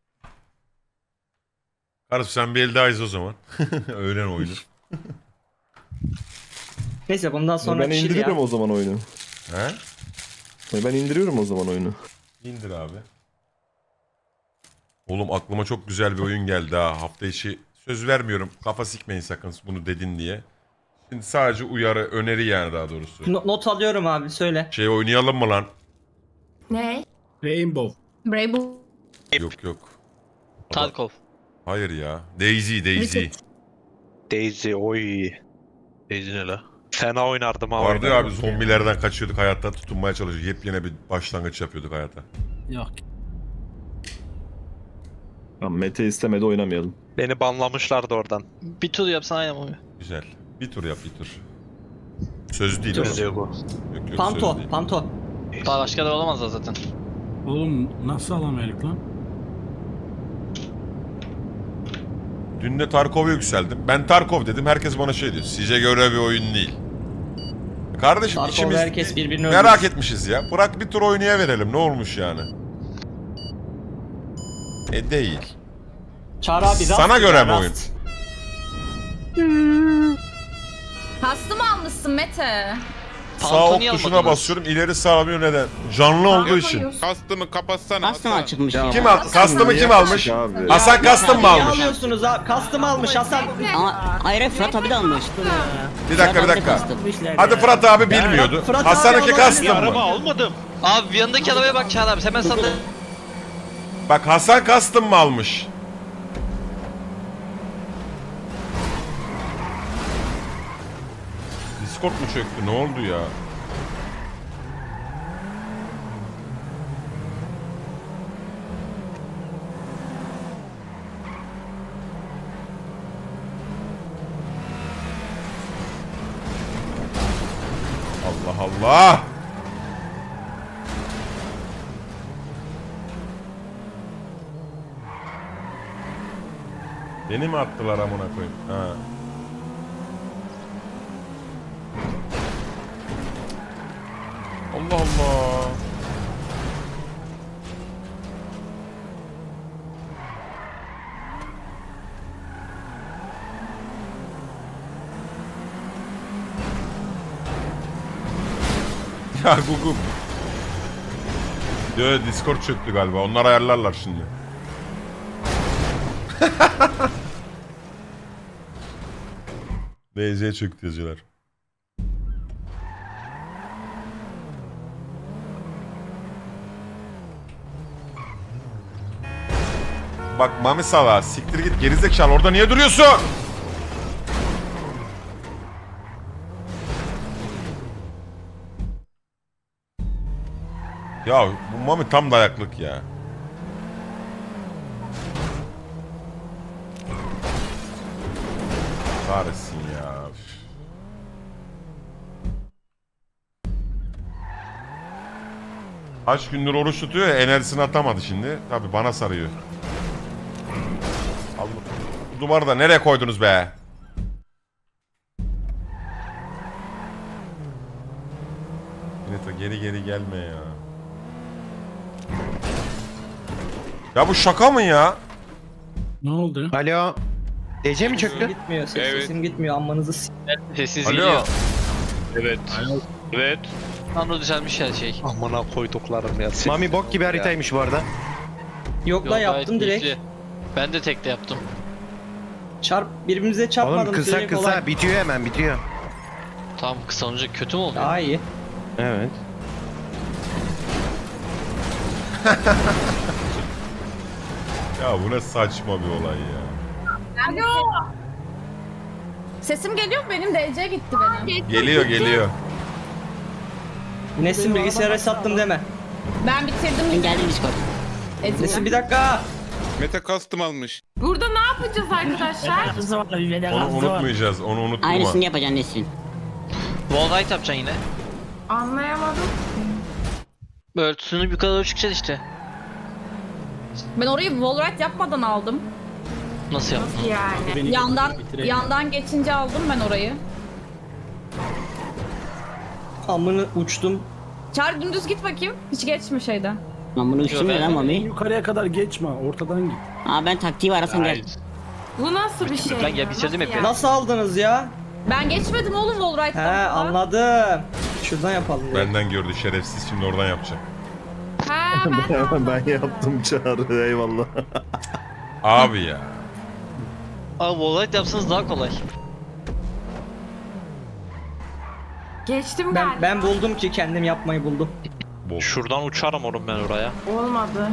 Speaker 6: Kardeşim sen bir el daha izle o zaman. Öğlen oyunu.
Speaker 1: Neyse bundan sonra
Speaker 11: ben
Speaker 1: pişir
Speaker 11: indiriyorum
Speaker 1: ya.
Speaker 11: o zaman oyunu.
Speaker 6: He?
Speaker 11: Ben indiriyorum o zaman oyunu.
Speaker 6: İndir abi. Oğlum aklıma çok güzel bir oyun geldi ha. Hafta içi söz vermiyorum. Kafa sikmeyin sakın bunu dedin diye. Şimdi sadece uyarı, öneri yani daha doğrusu.
Speaker 1: No- not alıyorum abi söyle.
Speaker 6: Şey oynayalım mı lan?
Speaker 9: Ne?
Speaker 5: Rainbow.
Speaker 9: Bravo.
Speaker 6: Yok yok.
Speaker 3: Tarkov.
Speaker 6: Hayır ya. Daisy, Daisy.
Speaker 8: Daisy oy. Daisy ne la? Fena oynardım ha.
Speaker 6: Vardı ya abi, zombilerden kaçıyorduk, hayatta tutunmaya çalışıyorduk. Yepyeni bir başlangıç yapıyorduk hayata.
Speaker 5: Yok.
Speaker 11: Tamam, Mete istemedi, oynamayalım.
Speaker 8: Beni banlamışlardı oradan.
Speaker 3: Bir tur yapsan aynen abi.
Speaker 6: Güzel. Bir tur yap, bir tur. Söz değil.
Speaker 1: Tur.
Speaker 6: oğlum.
Speaker 8: Yok o.
Speaker 6: Yok, yok,
Speaker 1: Panto,
Speaker 6: söz değil.
Speaker 1: panto.
Speaker 3: Daha başka da olamaz da zaten.
Speaker 5: Oğlum nasıl alamıyorduk lan?
Speaker 6: Dün de Tarkov'a yükseldim. Ben Tarkov dedim, herkes bana şey diyor. Size göre bir oyun değil. Kardeşim
Speaker 1: Tarkov'da
Speaker 6: içimiz
Speaker 1: herkes birbirini
Speaker 6: merak
Speaker 1: öldürür.
Speaker 6: etmişiz ya. Bırak bir tur oynaya verelim, ne olmuş yani? E değil.
Speaker 1: Çağrı abi rast.
Speaker 6: Sana göre mi
Speaker 1: rast.
Speaker 6: oyun?
Speaker 4: Kastım almışsın Mete.
Speaker 6: Sağ ok
Speaker 3: Pantoni
Speaker 6: tuşuna
Speaker 3: almadınız.
Speaker 6: basıyorum, ileri sağlamıyor, neden? Canlı olduğu için.
Speaker 2: Kastımı kapatsana.
Speaker 10: Kastım
Speaker 2: Hasan.
Speaker 10: açılmış ya.
Speaker 6: Kim al? Kastımı kim almış?
Speaker 11: Abi.
Speaker 6: Hasan kastım mı
Speaker 1: Niye
Speaker 6: almış?
Speaker 1: alıyorsunuz abi? Kastım almış Hasan.
Speaker 10: Ama hayır Fırat abi de almış.
Speaker 6: Bir dakika bir
Speaker 10: Fırat abi de
Speaker 6: dakika.
Speaker 10: kastırmışlar
Speaker 6: Hadi
Speaker 10: ya.
Speaker 6: Fırat abi bilmiyordu.
Speaker 1: Fırat abi
Speaker 6: Hasan'ınki
Speaker 1: olabilir.
Speaker 6: kastım
Speaker 8: Bir araba
Speaker 6: mı?
Speaker 8: almadım.
Speaker 3: Abi yanındaki arabaya bak Çağrı abi, hemen sana da...
Speaker 6: Bak Hasan kastım mı almış? Discord mu çöktü? Ne oldu ya? Allah Allah! Beni mi attılar amına koyayım? Ha. Allah Allah. Ya Google. Yo, Discord çöktü galiba. Onlar ayarlarlar şimdi. D Z çöktü yazıyorlar. Bak Mami Sala, siktir git gerizekalı, orada niye duruyorsun? Ya bu Mami tam dayaklık ya. Kahretsin ya. Üf. Kaç gündür oruç tutuyor ya, enerjisini atamadı şimdi. Tabii bana sarıyor. Allah. Bu duvarı da nereye koydunuz be? Neto geri geri gelme ya. Ya bu şaka mı ya?
Speaker 5: Ne oldu?
Speaker 7: Alo. D C mi
Speaker 1: Sesim
Speaker 7: çöktü?
Speaker 1: gitmiyor. Ses,
Speaker 2: Evet.
Speaker 1: Sesim gitmiyor. Ammanızı s***.
Speaker 3: Sessiz
Speaker 6: Alo.
Speaker 3: geliyor.
Speaker 8: Evet. Evet.
Speaker 3: Anla düzelmiş her şey.
Speaker 8: Amına koyduklarım ya.
Speaker 7: Mami bok gibi haritaymış bu arada.
Speaker 1: Yok la
Speaker 3: Yok,
Speaker 1: yaptım
Speaker 3: gayet
Speaker 1: direkt.
Speaker 3: keyifli. Ben de tekte yaptım.
Speaker 1: Çarp birbirimize çarpmadım.
Speaker 7: Oğlum kısa
Speaker 1: direkt
Speaker 7: kısa
Speaker 1: olay.
Speaker 7: bitiyor hemen bitiyor.
Speaker 3: Tamam kısa olunca kötü mü oluyor?
Speaker 1: Daha iyi.
Speaker 7: Evet.
Speaker 6: Ya bu ne saçma bir olay ya.
Speaker 4: Alo. Sesim geliyor mu? Benim D C gitti benim.
Speaker 6: Geliyor geliyor.
Speaker 1: Nesin bilgisayara sattım deme.
Speaker 4: Ben bitirdim.
Speaker 10: Ben geldim Discord.
Speaker 1: Nesin
Speaker 4: Ezildim.
Speaker 1: bir dakika.
Speaker 2: Mete custom almış.
Speaker 9: Burada ne yapacağız arkadaşlar?
Speaker 5: Hızlı var, bir de
Speaker 6: Onu
Speaker 5: hızlı var.
Speaker 6: unutmayacağız. Onu unutma.
Speaker 10: Aynısını yapacaksın Nesin.
Speaker 3: Wall ride yapacaksın yine.
Speaker 9: Anlayamadım.
Speaker 3: Örtüsünü yukarı doğru çıkacaksın işte.
Speaker 4: Ben orayı wallride yapmadan aldım.
Speaker 3: Nasıl yaptın?
Speaker 9: Yani.
Speaker 4: Yandan yandan geçince aldım ben orayı.
Speaker 1: Amını uçtum.
Speaker 4: Çağrı dümdüz git bakayım. Hiç geçme şeyden.
Speaker 10: Lan bunu uçturmuyor lan Mami.
Speaker 5: Yukarıya kadar geçme, ortadan git.
Speaker 10: Aa ben taktiği var Hasan gel.
Speaker 9: Bu nasıl bir şey?
Speaker 3: Ben ya bitirdim
Speaker 9: Nasıl
Speaker 3: hep.
Speaker 9: ya?
Speaker 1: Nasıl aldınız ya?
Speaker 4: Ben geçmedim oğlum
Speaker 1: He
Speaker 4: wallride'dan falan.
Speaker 1: anladım. Şuradan yapalım. direkt.
Speaker 6: Benden gördü şerefsiz, şimdi oradan yapacak.
Speaker 9: Ha ben
Speaker 11: ben yaptım Çağrı, eyvallah.
Speaker 6: Abi ya.
Speaker 3: Abi wall ride yapsanız daha kolay.
Speaker 9: geçtim galiba.
Speaker 1: Ben, ben buldum ki kendim yapmayı buldum.
Speaker 6: Bol.
Speaker 8: Şuradan uçarım oğlum ben oraya.
Speaker 9: Olmadı.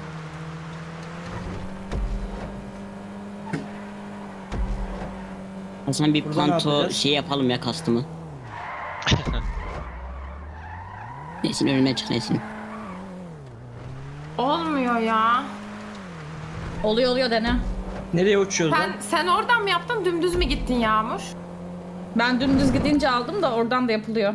Speaker 10: Hasan bir
Speaker 1: Burada ne
Speaker 10: planto
Speaker 1: yapacağız?
Speaker 10: şey yapalım ya kastımı. Nesin önüme çık Nesin.
Speaker 9: Olmuyor ya.
Speaker 4: Oluyor oluyor dene.
Speaker 1: Nereye uçuyoruz
Speaker 9: Sen
Speaker 1: lan?
Speaker 9: sen oradan mı yaptın, dümdüz mü gittin Yağmur?
Speaker 4: Ben dümdüz gidince aldım da oradan da yapılıyor.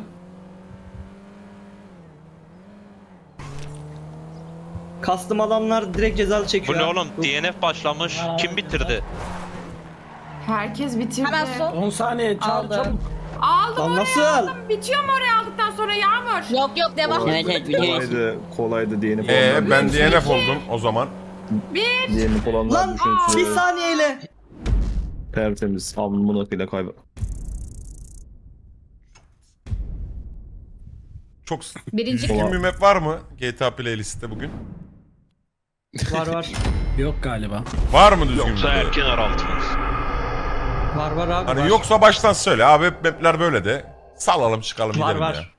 Speaker 1: Kastım adamlar direkt cezalı
Speaker 8: Bu
Speaker 1: çekiyor.
Speaker 8: ne
Speaker 1: ha.
Speaker 8: oğlum? D N F başlamış. Kim bitirdi?
Speaker 9: Herkes bitirdi.
Speaker 4: Hemen sol.
Speaker 5: on saniye çağır
Speaker 4: Aldım.
Speaker 5: çabuk.
Speaker 9: Aldım
Speaker 1: Lan
Speaker 9: oraya
Speaker 1: nasıl?
Speaker 9: aldım. Bitiyor mu oraya aldıktan sonra Yağmur?
Speaker 4: Yok yok devam.
Speaker 10: Evet evet biliyoruz.
Speaker 11: Kolaydı, kolaydı diyenip
Speaker 6: Ee,
Speaker 11: olanlar.
Speaker 6: ben D N F oldum o zaman.
Speaker 11: Diyenip olanlar
Speaker 1: Lan bir
Speaker 11: düşünsün.
Speaker 1: saniyeyle.
Speaker 11: Tertemiz. Alnımın akıyla kaybı.
Speaker 6: Çok
Speaker 4: Birinci
Speaker 6: düzgün bir map var mı G T A playlist'te bugün?
Speaker 1: Var var.
Speaker 5: Yok galiba.
Speaker 6: Var mı düzgün
Speaker 8: Yoksa
Speaker 6: bir?
Speaker 8: erken araltınız.
Speaker 1: Var var abi.
Speaker 6: Hani
Speaker 1: var.
Speaker 6: yoksa baştan söyle abi, hep mapler böyle de. Salalım çıkalım
Speaker 1: Var,
Speaker 6: gidelim
Speaker 1: var.
Speaker 6: ya.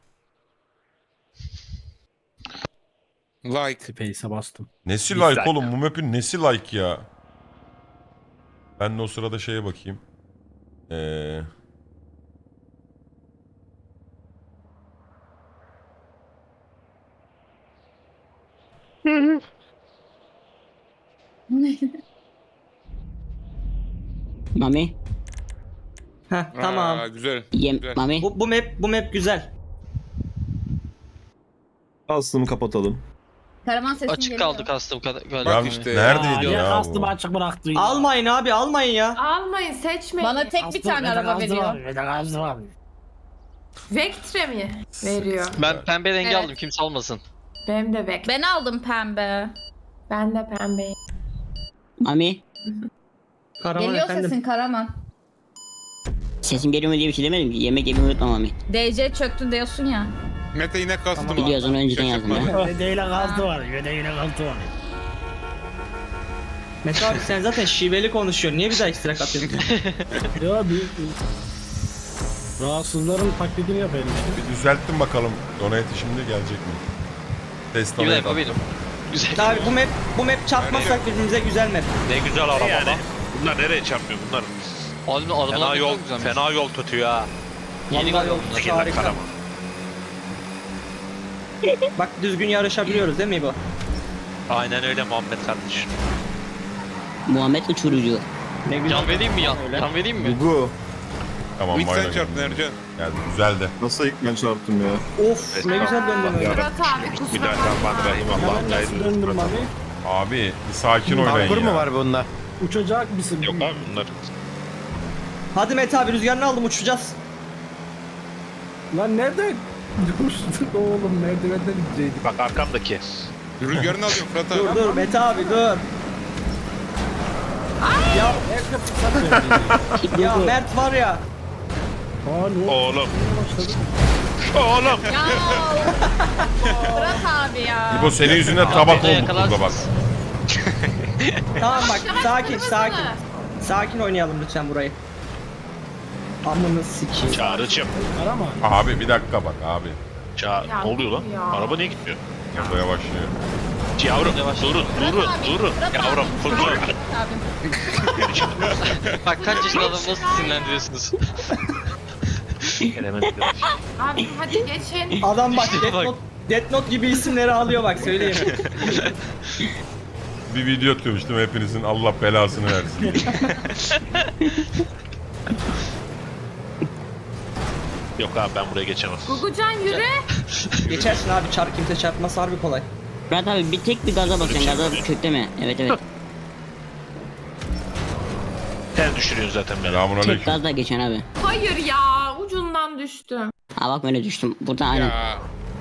Speaker 2: Like.
Speaker 5: Space'e bastım.
Speaker 6: Nesi like oğlum, bu map'in nesi like ya? Ben de o sırada şeye bakayım. Eee...
Speaker 10: Mami.
Speaker 1: Heh, tamam.
Speaker 2: Aa, güzel.
Speaker 10: Yem
Speaker 2: Güzel.
Speaker 10: Mami.
Speaker 1: Bu, bu map bu map güzel.
Speaker 11: Aslımı kapatalım.
Speaker 4: Karaman sesin
Speaker 3: Açık
Speaker 4: geliyor.
Speaker 3: kaldı kastım galiba.
Speaker 2: Bak
Speaker 6: Ya
Speaker 2: işte.
Speaker 6: neredeydi
Speaker 5: Aa,
Speaker 6: ya,
Speaker 5: ya
Speaker 6: bu?
Speaker 5: kastımı açık bıraktın.
Speaker 1: Almayın abi almayın ya.
Speaker 9: Almayın, seçmeyin.
Speaker 4: Bana tek bir tane araba veriyor.
Speaker 5: Bir de gazlı var.
Speaker 9: Vectre mi veriyor?
Speaker 3: Ben pembe rengi
Speaker 4: Evet.
Speaker 3: aldım, kimse almasın.
Speaker 9: Benim de Vectre.
Speaker 4: Ben aldım pembe.
Speaker 9: Ben de pembeyi.
Speaker 10: Mami.
Speaker 1: Karaman
Speaker 4: Geliyor
Speaker 1: efendim.
Speaker 4: sesin Karaman.
Speaker 10: Sesim geliyor mu diye bir şey demedim ki. Yemek yemeyi unutma Mami.
Speaker 4: D C çöktü diyorsun ya.
Speaker 2: Mete yine custom aldı.
Speaker 10: Biliyoruz onu önceden yazdım ya.
Speaker 5: Yedeğiyle gazlı var. Yedeğiyle gazlı var.
Speaker 1: Mete abi sen zaten şiveli konuşuyorsun. Niye bir daha ekstra katıyorsun?
Speaker 5: Ya bir... Rahatsızların taklidini yapayım işte.
Speaker 6: Bir düzelttim bakalım. Donate şimdi gelecek mi? Test
Speaker 3: Güzel
Speaker 6: donate.
Speaker 3: bu benim. Güzel.
Speaker 1: abi bu map bu map çarpmazsak birbirimize güzel map.
Speaker 8: Ne güzel araba lan. Bunlar nereye çarpıyor bunlar?
Speaker 3: Oğlum
Speaker 8: Fena
Speaker 3: arabalar
Speaker 8: yol,
Speaker 3: yol, güzelmiş.
Speaker 8: fena yol tutuyor ha.
Speaker 3: Yeni
Speaker 1: Vallahi
Speaker 3: galiba
Speaker 1: yok,
Speaker 3: bunlar.
Speaker 8: Gel
Speaker 1: harika.
Speaker 8: Karaman.
Speaker 1: Bak düzgün yarışabiliyoruz değil mi bu?
Speaker 8: Aynen öyle Muhammed kardeşim.
Speaker 10: Muhammed uçurucu.
Speaker 1: Ne güzel.
Speaker 3: Can vereyim mi ya?
Speaker 1: Öyle.
Speaker 3: Can vereyim mi?
Speaker 11: Gugu.
Speaker 6: Tamam,
Speaker 2: Bu ilk
Speaker 6: bayram
Speaker 2: sen çarptın Ercan.
Speaker 6: geldi. Güzeldi.
Speaker 11: Nasıl ilk ben çarptım ya?
Speaker 1: Of ne güzel döndün öyle.
Speaker 9: Fırat abi kusura bakma.
Speaker 8: Bismillahirrahmanirrahim. Allah'ım
Speaker 5: Hemen nasıl döndüm Mami?
Speaker 6: Abi bir sakin oynayın
Speaker 7: Parkur
Speaker 6: ya.
Speaker 7: mu var bunda?
Speaker 5: Uçacak mısın?
Speaker 8: Yok abi bunlar.
Speaker 1: Hadi Mete abi rüzgarını aldım uçacağız.
Speaker 5: Lan nerede? Coştuk oğlum merdivenden gidecektik.
Speaker 8: Bak arkamdaki.
Speaker 2: Rüzgarını alıyorum Fırat abi.
Speaker 1: Dur dur Mete abi dur.
Speaker 5: Ya Erkan fırsat
Speaker 1: Ya Mert var ya.
Speaker 5: Aa ne oldu?
Speaker 8: Oğlum. Oğlum.
Speaker 4: Ya. Fırat abi ya.
Speaker 6: İbo senin yüzünden tabak
Speaker 3: beni
Speaker 6: olduk burada bak.
Speaker 3: yakalarsınız.
Speaker 1: Tamam bak sakin
Speaker 9: Yavaş,
Speaker 1: sakin.
Speaker 9: yavaş.
Speaker 1: Sakin oynayalım lütfen burayı. Amını sikeyim.
Speaker 8: Çağrı'cım.
Speaker 5: Arama.
Speaker 6: Abi bir dakika bak abi.
Speaker 8: Çağrı.
Speaker 9: Ya,
Speaker 8: Ne oluyor lan?
Speaker 9: ya.
Speaker 8: Araba niye gitmiyor?
Speaker 6: Burada yavaşlıyor.
Speaker 8: Yavrum
Speaker 3: Yavaş.
Speaker 8: durun
Speaker 4: Fırat
Speaker 8: durun
Speaker 4: abi,
Speaker 8: durun.
Speaker 4: Fırat
Speaker 8: Yavrum
Speaker 4: abi,
Speaker 8: durun.
Speaker 4: Fırat abi.
Speaker 3: Bak kaç yaşında adam nasıl sinirlendiriyorsunuz?
Speaker 9: Abi hadi geçin.
Speaker 1: Adam bak
Speaker 3: İşte
Speaker 1: Death
Speaker 3: bak.
Speaker 1: Note, Death Note gibi isimleri alıyor bak söyleyeyim.
Speaker 6: Bir video atıyormuştum hepinizin Allah belasını versin.
Speaker 8: Yok abi ben buraya geçemem.
Speaker 9: Gugucan yürü.
Speaker 1: Geçersin abi çarp kimse çarpması harbi kolay.
Speaker 10: Fırat abi bir tek bir gaza basacaksın. Gaza kökleme. Evet evet.
Speaker 8: Sen düşürüyorsun zaten beni.
Speaker 6: Selamun
Speaker 10: Tek
Speaker 6: aleyküm.
Speaker 10: gazla geçen abi.
Speaker 9: Hayır ya ucundan düştüm.
Speaker 10: Ha bak böyle düştüm. Buradan aynen.
Speaker 2: Ya.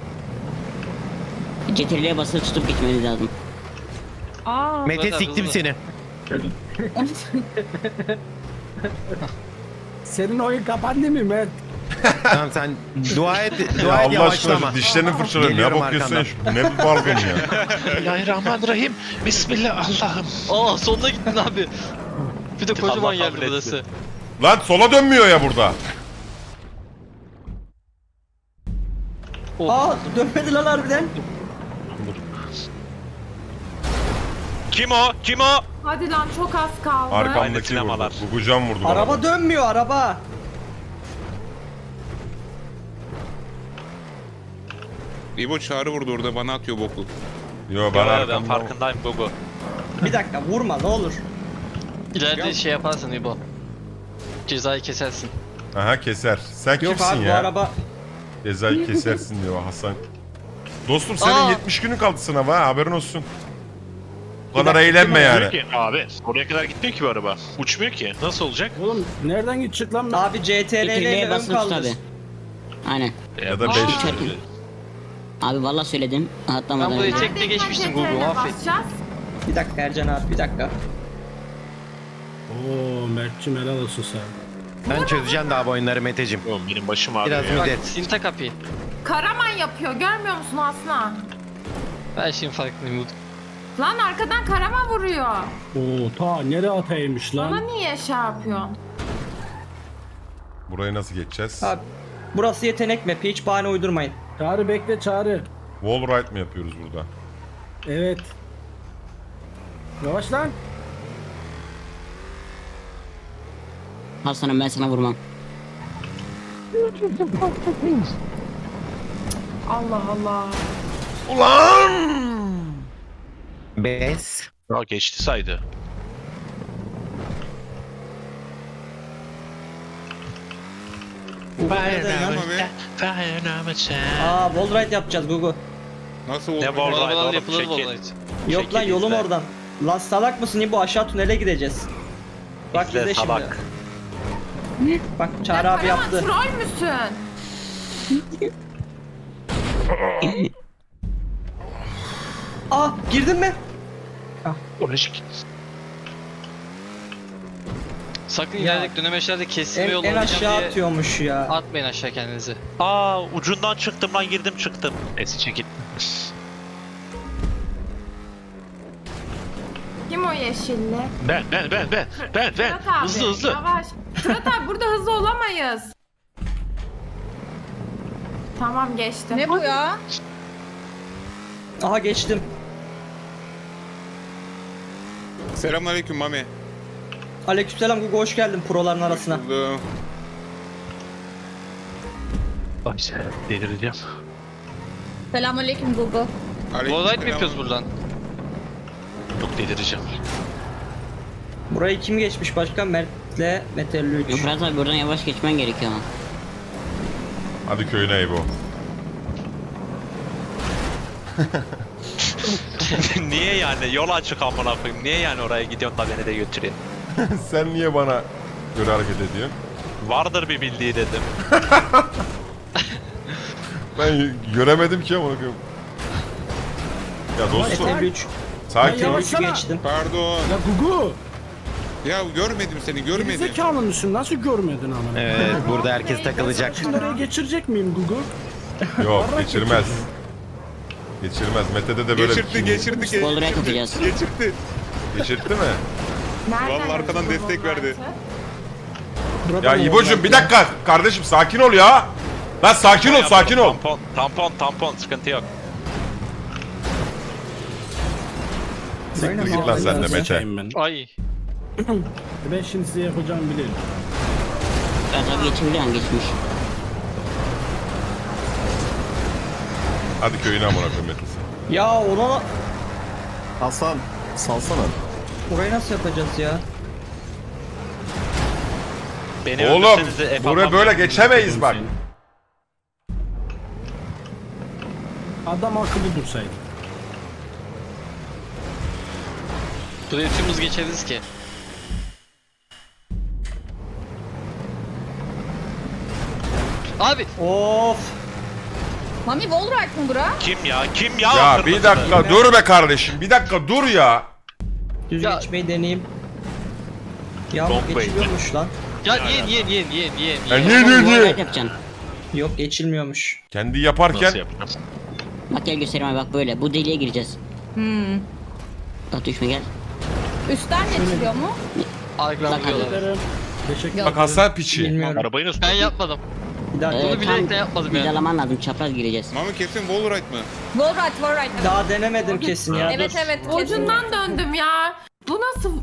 Speaker 10: Cetirliğe basılı tutup gitmeniz lazım.
Speaker 9: Aa.
Speaker 7: Mete
Speaker 3: Fırat abi,
Speaker 7: siktim
Speaker 3: hızlı.
Speaker 7: seni.
Speaker 5: Senin oyun kapandı mı Mert?
Speaker 7: Tamam sen dua et,
Speaker 6: Ya
Speaker 7: dua et
Speaker 6: Allah aşkına
Speaker 7: yavaşlama.
Speaker 6: şu dişlerini fırçalayın. Ne
Speaker 7: Geliyorum
Speaker 6: bakıyorsun
Speaker 7: arkandan.
Speaker 6: şu? Ne bu balgın ya?
Speaker 8: Bismillahirrahmanirrahim. Bismillah Allah'ım.
Speaker 3: Aa sonuna gittin abi. Bir de kocaman
Speaker 8: Allah
Speaker 3: yerdi
Speaker 8: kabul
Speaker 3: burası.
Speaker 6: Lan sola dönmüyor ya burada.
Speaker 3: Oh.
Speaker 1: Aa dönmedi lan harbiden.
Speaker 8: Kim o? Kim o?
Speaker 9: Hadi lan çok az kaldı.
Speaker 8: Aynı
Speaker 6: Arkamdaki
Speaker 8: sinemalar.
Speaker 6: vurdu. Gugucan vurdu bana.
Speaker 1: Araba dönmüyor araba.
Speaker 2: İbo Çağrı vurdu orada bana atıyor boku.
Speaker 6: Yo ben
Speaker 8: Ben, ben
Speaker 6: arkamdan.
Speaker 8: farkındayım Gogo.
Speaker 1: Bir dakika vurma ne olur.
Speaker 3: İleride şey yaparsın İbo. Cezayı kesersin.
Speaker 6: Aha keser. Sen
Speaker 1: Yok
Speaker 6: kimsin
Speaker 1: abi bu
Speaker 6: ya?
Speaker 1: araba.
Speaker 6: Cezayı kesersin diyor Hasan. Dostum senin
Speaker 3: Aa.
Speaker 6: yetmiş günün kaldı sınava ha haberin olsun. Bu kadar
Speaker 1: dakika,
Speaker 6: eğlenme
Speaker 1: kim
Speaker 6: yani.
Speaker 8: Ki, abi oraya kadar gitmiyor ki bu araba. Uçmuyor ki. Nasıl olacak?
Speaker 5: Oğlum nereden gidecek lan?
Speaker 1: Abi C T R L ile
Speaker 10: Cetirliğe
Speaker 1: ön
Speaker 10: basılı tut
Speaker 1: kaldır.
Speaker 10: abi. Aynen.
Speaker 6: Ya da
Speaker 8: Aa.
Speaker 6: beş.
Speaker 10: Uçarken. Abi vallahi söyledim. Atlamadan
Speaker 3: Ben burayı
Speaker 10: önce.
Speaker 3: tek- Tekte geçmiştim
Speaker 9: C T R L'ye
Speaker 3: Google, affet.
Speaker 9: basacağız.
Speaker 1: Bir dakika Ercan abi bir dakika.
Speaker 5: Oo Mert'cim helal olsun sen.
Speaker 7: Ben çözeceğim daha bu oyunları Meteciğim.
Speaker 8: Oğlum benim başım ağrıyor
Speaker 7: Biraz
Speaker 8: ya.
Speaker 7: müddet.
Speaker 3: Sinta kapıyı.
Speaker 9: Karaman yapıyor görmüyor musun Aslan?
Speaker 3: Ben şimdi farkındayım.
Speaker 9: Lan arkadan Karaman vuruyor.
Speaker 5: Oo ta nereye ataymış
Speaker 9: Bana
Speaker 5: lan?
Speaker 9: niye şey yapıyorsun?
Speaker 6: Burayı nasıl geçeceğiz?
Speaker 1: Abi burası yetenek map'i hiç bahane uydurmayın.
Speaker 5: Çağrı bekle Çağrı.
Speaker 6: Wall ride mi yapıyoruz burada?
Speaker 5: Evet. Yavaş lan.
Speaker 10: Hasan'ım ben sana vurmam.
Speaker 9: Allah Allah.
Speaker 6: Ulan!
Speaker 7: Bes.
Speaker 8: Aa, geçti saydı.
Speaker 1: Bu nerede lan? Aa wall ride yapacağız Gugu.
Speaker 2: Nasıl
Speaker 8: Ne
Speaker 2: oldu?
Speaker 8: wall ride
Speaker 3: Arabadan
Speaker 8: oğlum,
Speaker 3: yapılır
Speaker 8: şekil.
Speaker 3: vallahi.
Speaker 1: Yok
Speaker 8: Şekil
Speaker 1: lan yolum
Speaker 8: izle.
Speaker 1: oradan. Lan salak mısın İbo aşağı tünele gideceğiz. Bak
Speaker 8: İzle,
Speaker 1: izle şimdi.
Speaker 8: salak.
Speaker 1: Bak Çağrı abi
Speaker 9: Karaman
Speaker 1: yaptı.
Speaker 9: troll müsün?
Speaker 1: Aa girdin mi?
Speaker 8: Oraya şekil.
Speaker 3: Sakın
Speaker 1: Ya.
Speaker 3: ileride dönemeçlerde kesme
Speaker 1: En,
Speaker 3: yolu
Speaker 1: en
Speaker 3: olacağım
Speaker 1: aşağı
Speaker 3: diye
Speaker 1: atıyormuş ya.
Speaker 3: atmayın aşağı kendinizi.
Speaker 8: Aa ucundan çıktım lan girdim çıktım. Neyse çekil.
Speaker 9: Kim o yeşilli?
Speaker 8: Ben ben ben ben ben ben.
Speaker 9: Fırat abi.
Speaker 8: Hızlı hızlı.
Speaker 9: Yavaş. Fırat abi burada hızlı olamayız. Tamam geçtim.
Speaker 4: Ne bu ya?
Speaker 1: Aha geçtim.
Speaker 2: Selamünaleyküm Mami.
Speaker 1: Aleykümselam Gugu hoş geldin proların arasına.
Speaker 2: Buldum.
Speaker 8: Ay sen delireceğim.
Speaker 4: Selamünaleyküm Gugu.
Speaker 3: Wall ride mi yapıyoruz buradan?
Speaker 8: Yok delireceğim.
Speaker 1: Burayı kim geçmiş başkan? Mert'le Meteorlu
Speaker 10: Yok
Speaker 1: üç.
Speaker 10: Fırat abi buradan yavaş geçmen gerekiyor ama.
Speaker 6: Hadi köyüne İbo.
Speaker 8: Niye yani yol açık amına koyayım. Niye yani oraya gidiyorsun da beni de götürüyor.
Speaker 6: Sen niye bana göre hareket ediyorsun?
Speaker 8: Vardır bir bildiği dedim.
Speaker 6: Ben göremedim ki ama. Ya dostum.
Speaker 1: elli üç.
Speaker 6: Sakin ol.
Speaker 5: Yavaş.
Speaker 1: elli üçü geçtim.
Speaker 2: Pardon.
Speaker 5: Ya Gugu.
Speaker 2: Ya görmedim seni görmedim.
Speaker 5: Gerizekalı mısın? Nasıl görmedin ama?
Speaker 7: Evet burada herkes takılacak.
Speaker 5: Şimdi oraya geçirecek miyim Gugu?
Speaker 6: Yok geçirmez. Geçirmez. Mete'de de böyle
Speaker 2: Geçirtti geçirtti geçirtti.
Speaker 10: Wallride atacağız.
Speaker 2: Geçirtti.
Speaker 6: geçirtti mi?
Speaker 9: Nereden
Speaker 2: Vallahi arkadan
Speaker 9: geçti bu
Speaker 2: destek verdi.
Speaker 9: Wallride'ı?
Speaker 1: Burada
Speaker 6: Ya
Speaker 1: mı
Speaker 6: İbo'cum
Speaker 1: oldu?
Speaker 6: bir dakika. Kardeşim sakin ol ya. Lan sakin ol sakin ol.
Speaker 8: Tampon, tampon, tampon sıkıntı yok.
Speaker 6: Siktir git lan sen de Mete.
Speaker 5: Ben.
Speaker 3: Ay.
Speaker 5: ben şimdi size yapacağımı bilirim.
Speaker 10: Fırat abi geçebiliyor musun? Geçmiş.
Speaker 6: Hadi köyüne amına koyayım Mete'si.
Speaker 1: Ya ona
Speaker 11: Hasan salsana.
Speaker 1: orayı nasıl yapacağız ya?
Speaker 8: Beni
Speaker 6: Oğlum
Speaker 8: öldürsenize F
Speaker 6: buraya
Speaker 8: atmam
Speaker 6: böyle
Speaker 8: lazım.
Speaker 6: geçemeyiz bak.
Speaker 5: Adam akıllı dursaydı.
Speaker 3: Buraya tüm hız geçeriz ki. Abi.
Speaker 1: Of.
Speaker 4: Mami Wallride mı bura?
Speaker 8: Kim ya? Kim ya?
Speaker 6: Ya
Speaker 8: o
Speaker 6: bir
Speaker 8: kırmızı?
Speaker 6: dakika dur be kardeşim. Bir dakika dur ya.
Speaker 1: Düz
Speaker 3: Ya-
Speaker 1: geçmeyi deneyeyim. Ya
Speaker 8: Long way.
Speaker 1: geçiliyormuş lan.
Speaker 3: Ya niye niye niye niye niye
Speaker 6: Ya
Speaker 3: niye?
Speaker 6: niye niye
Speaker 10: Wallride
Speaker 6: niye?
Speaker 10: yapacaksın.
Speaker 1: Yok geçilmiyormuş.
Speaker 6: Kendi yaparken
Speaker 8: Nasıl yapacağız?
Speaker 10: Bak gel göstereyim abi bak böyle. Bu deliğe gireceğiz.
Speaker 4: Hmm.
Speaker 10: Bak düşme gel.
Speaker 4: Üstten geçiliyor mu?
Speaker 3: Arkadan
Speaker 10: Bak
Speaker 3: vuruyorlar.
Speaker 5: Ederim. Teşekkür
Speaker 1: Yok.
Speaker 6: bak Hasan piçi.
Speaker 1: Bilmiyorum.
Speaker 8: Arabayı nasıl?
Speaker 3: Ben yapmadım.
Speaker 1: Bir dakika.
Speaker 10: Ee,
Speaker 3: Bunu bilerek de yapmadım yani.
Speaker 10: Vidalaman lazım. Çapraz gireceğiz.
Speaker 2: Mami kesin Wallride mı?
Speaker 4: Wallride, Wallride. Evet.
Speaker 1: Daha denemedim kesin ya.
Speaker 4: Evet
Speaker 1: dur.
Speaker 4: evet. kesin.
Speaker 9: Ucundan döndüm ya. Bu nasıl?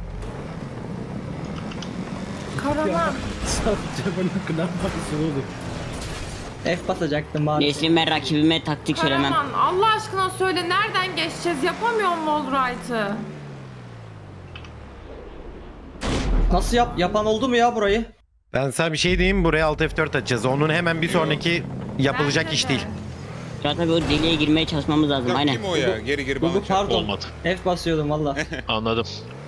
Speaker 9: Karaman.
Speaker 5: Sadece bana kadar parası olur.
Speaker 1: F basacaktım bari.
Speaker 10: Nesrin ben rakibime taktik söylemem.
Speaker 9: Karaman Allah aşkına söyle nereden geçeceğiz? Yapamıyorum Wallride'ı.
Speaker 1: Nasıl yap? Yapan oldu mu ya burayı?
Speaker 7: Ben sana bir şey diyeyim buraya alt F dört açacağız. Onun hemen bir sonraki yapılacak
Speaker 9: Bence
Speaker 7: iş
Speaker 9: de.
Speaker 7: değil.
Speaker 10: Fırat abi o deliğe girmeye çalışmamız lazım.
Speaker 2: Ya
Speaker 10: Aynen.
Speaker 2: kim o ya? Geri geri bana
Speaker 1: Google
Speaker 2: çarp.
Speaker 1: pardon.
Speaker 8: Olmadı.
Speaker 1: F basıyordum valla.
Speaker 8: Anladım.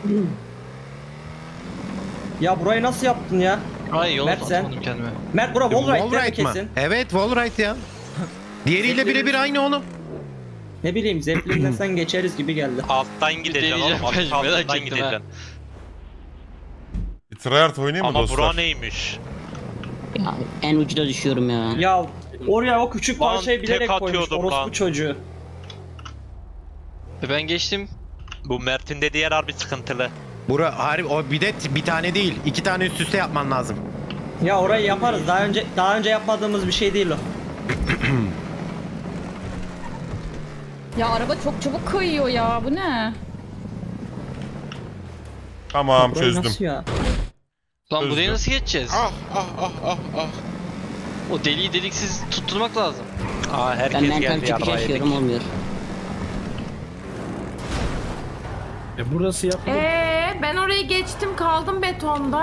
Speaker 1: Ya burayı nasıl yaptın ya?
Speaker 3: Ay yol
Speaker 1: Mert sen.
Speaker 3: atmadım kendime.
Speaker 1: Mert bura Wallride değil mi
Speaker 7: Wallride mı?
Speaker 1: kesin?
Speaker 7: Evet Wallride ya. Diğeriyle birebir aynı oğlum.
Speaker 1: Ne bileyim Zeppelin'den sen geçeriz gibi geldi.
Speaker 8: Alttan gideceksin
Speaker 3: deneyeceğim
Speaker 8: oğlum.
Speaker 3: ben,
Speaker 8: Alt
Speaker 3: merak
Speaker 8: altından
Speaker 3: ettim
Speaker 8: gideceksin.
Speaker 6: Bir tryhard oynayayım mı
Speaker 8: Ama bura
Speaker 6: dostlar?
Speaker 8: neymiş?
Speaker 10: Ya, en ucuda düşüyorum ya.
Speaker 1: Ya oraya o küçük
Speaker 8: Lan
Speaker 1: parçayı bilerek
Speaker 8: tek
Speaker 1: koymuş
Speaker 8: atıyordum
Speaker 1: orospu
Speaker 8: lan.
Speaker 1: çocuğu.
Speaker 3: E ben geçtim.
Speaker 8: Bu Mert'in dediği yer harbi sıkıntılı.
Speaker 7: Bura harbi o bir de bir tane değil. iki tane üst üste yapman lazım.
Speaker 1: Ya orayı yaparız. Daha önce daha önce yapmadığımız bir şey değil o.
Speaker 4: Ya araba çok çabuk kayıyor ya. Bu ne?
Speaker 6: Tamam
Speaker 1: Burayı
Speaker 6: çözdüm.
Speaker 1: nasıl ya?
Speaker 3: Lan buraya
Speaker 6: Çözdüm.
Speaker 3: nasıl geçeceğiz?
Speaker 2: Ah ah ah ah ah.
Speaker 3: O deliği deliksiz tutturmak lazım.
Speaker 8: Aa
Speaker 10: Ben
Speaker 8: herkes
Speaker 10: mental
Speaker 8: geldi
Speaker 10: çıkış
Speaker 8: yarrağı yedik.
Speaker 10: yaşıyorum olmuyor.
Speaker 5: E burası yapılır.
Speaker 9: Ee, ben orayı geçtim kaldım betonda.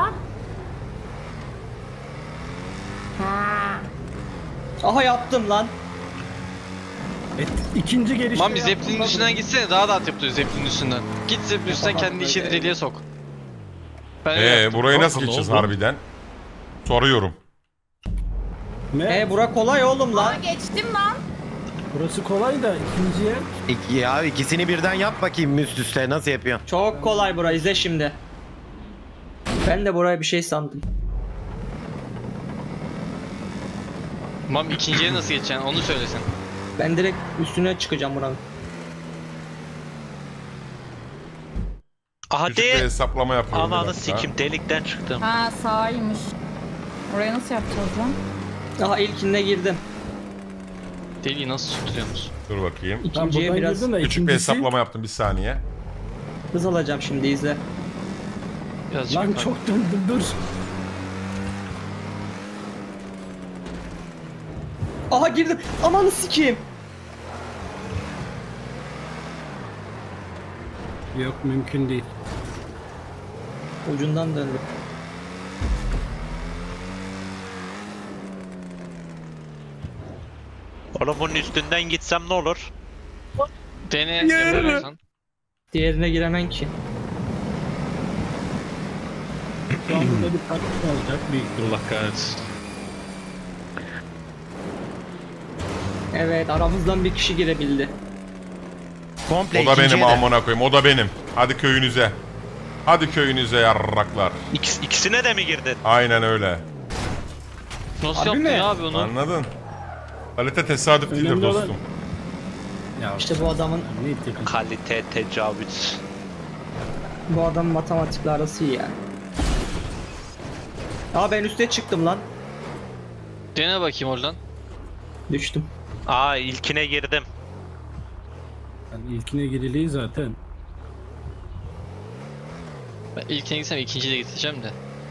Speaker 9: Ha.
Speaker 1: Aha yaptım lan.
Speaker 5: Et, ikinci gelişme
Speaker 3: Mami Zeppelin'in
Speaker 5: yaptım.
Speaker 3: üstünden gitsene daha rahat yapılıyor Zeppelin'in üstünden. Git Zeppelin'in üstünden kendi işini deliğe sok. Ben öyle
Speaker 6: Ee
Speaker 3: yaptım.
Speaker 6: burayı nasıl
Speaker 8: Bakın
Speaker 6: geçeceğiz
Speaker 8: oldu.
Speaker 6: harbiden? Soruyorum.
Speaker 5: Ne?
Speaker 1: E bura kolay oğlum
Speaker 4: Aa
Speaker 1: lan.
Speaker 4: geçtim lan.
Speaker 5: Burası kolay da ikinciye.
Speaker 7: İki, ya ikisini birden yap bakayım üst üste nasıl yapıyorsun?
Speaker 1: Çok kolay bura izle şimdi. Ben de buraya bir şey sandım.
Speaker 3: Mami ikinciye nasıl geçeceksin onu söylesen.
Speaker 1: Ben direkt üstüne çıkacağım buranın.
Speaker 6: Küçük bir
Speaker 8: Hadi.
Speaker 6: hesaplama yapıyorum. bir
Speaker 8: Ananı
Speaker 6: dakika.
Speaker 8: sikim delikten çıktım.
Speaker 4: Ha sağıymış. Oraya nasıl yapacağız lan?
Speaker 1: Daha ilkinde girdim.
Speaker 3: Deliği nasıl tutturuyorsunuz?
Speaker 6: Dur bakayım.
Speaker 5: Ben
Speaker 1: İkinciye
Speaker 5: buradan
Speaker 1: biraz
Speaker 5: girdim de
Speaker 6: Küçük bir
Speaker 5: ikincisi-
Speaker 6: hesaplama yaptım bir saniye.
Speaker 1: hız alacağım şimdi izle.
Speaker 3: Birazcık
Speaker 5: Lan
Speaker 3: yukarı.
Speaker 5: çok döndüm dur.
Speaker 1: Aha girdim. Amanı sikeyim.
Speaker 5: Yok mümkün değil.
Speaker 1: Ucundan döndüm.
Speaker 8: Oğlum bunun üstünden gitsem ne olur?
Speaker 3: Dene yapabiliyorsan.
Speaker 1: Diğerine giremen ki.
Speaker 5: Şu an burada bir tartışma olacak büyük ihtimalle.
Speaker 8: Allah kahretsin.
Speaker 1: Evet, aramızdan bir kişi girebildi.
Speaker 7: Komple
Speaker 6: O da
Speaker 7: ikinciye
Speaker 6: benim
Speaker 7: de.
Speaker 6: amına koyayım. O da benim. Hadi köyünüze. Hadi köyünüze yarraklar.
Speaker 8: İkis, ikisine de mi girdin?
Speaker 6: Aynen öyle.
Speaker 3: Nasıl
Speaker 1: Harbi
Speaker 3: yaptın
Speaker 1: mi?
Speaker 3: ya abi onu?
Speaker 6: Anladın? Kalite tesadüf değildir
Speaker 5: Önemli olan-
Speaker 6: dostum.
Speaker 5: Ya
Speaker 1: İşte bu adamın
Speaker 5: ne ittifak?
Speaker 8: Kalite tecavüz.
Speaker 1: bu adamın matematikle arası iyi ya. Aa ben üste çıktım lan.
Speaker 3: Dene bakayım oradan.
Speaker 1: Düştüm.
Speaker 8: Aa ilkine girdim.
Speaker 5: Yani ilkine giriliği zaten.
Speaker 3: Ben ilkine gitsem ikinciye de gideceğim de.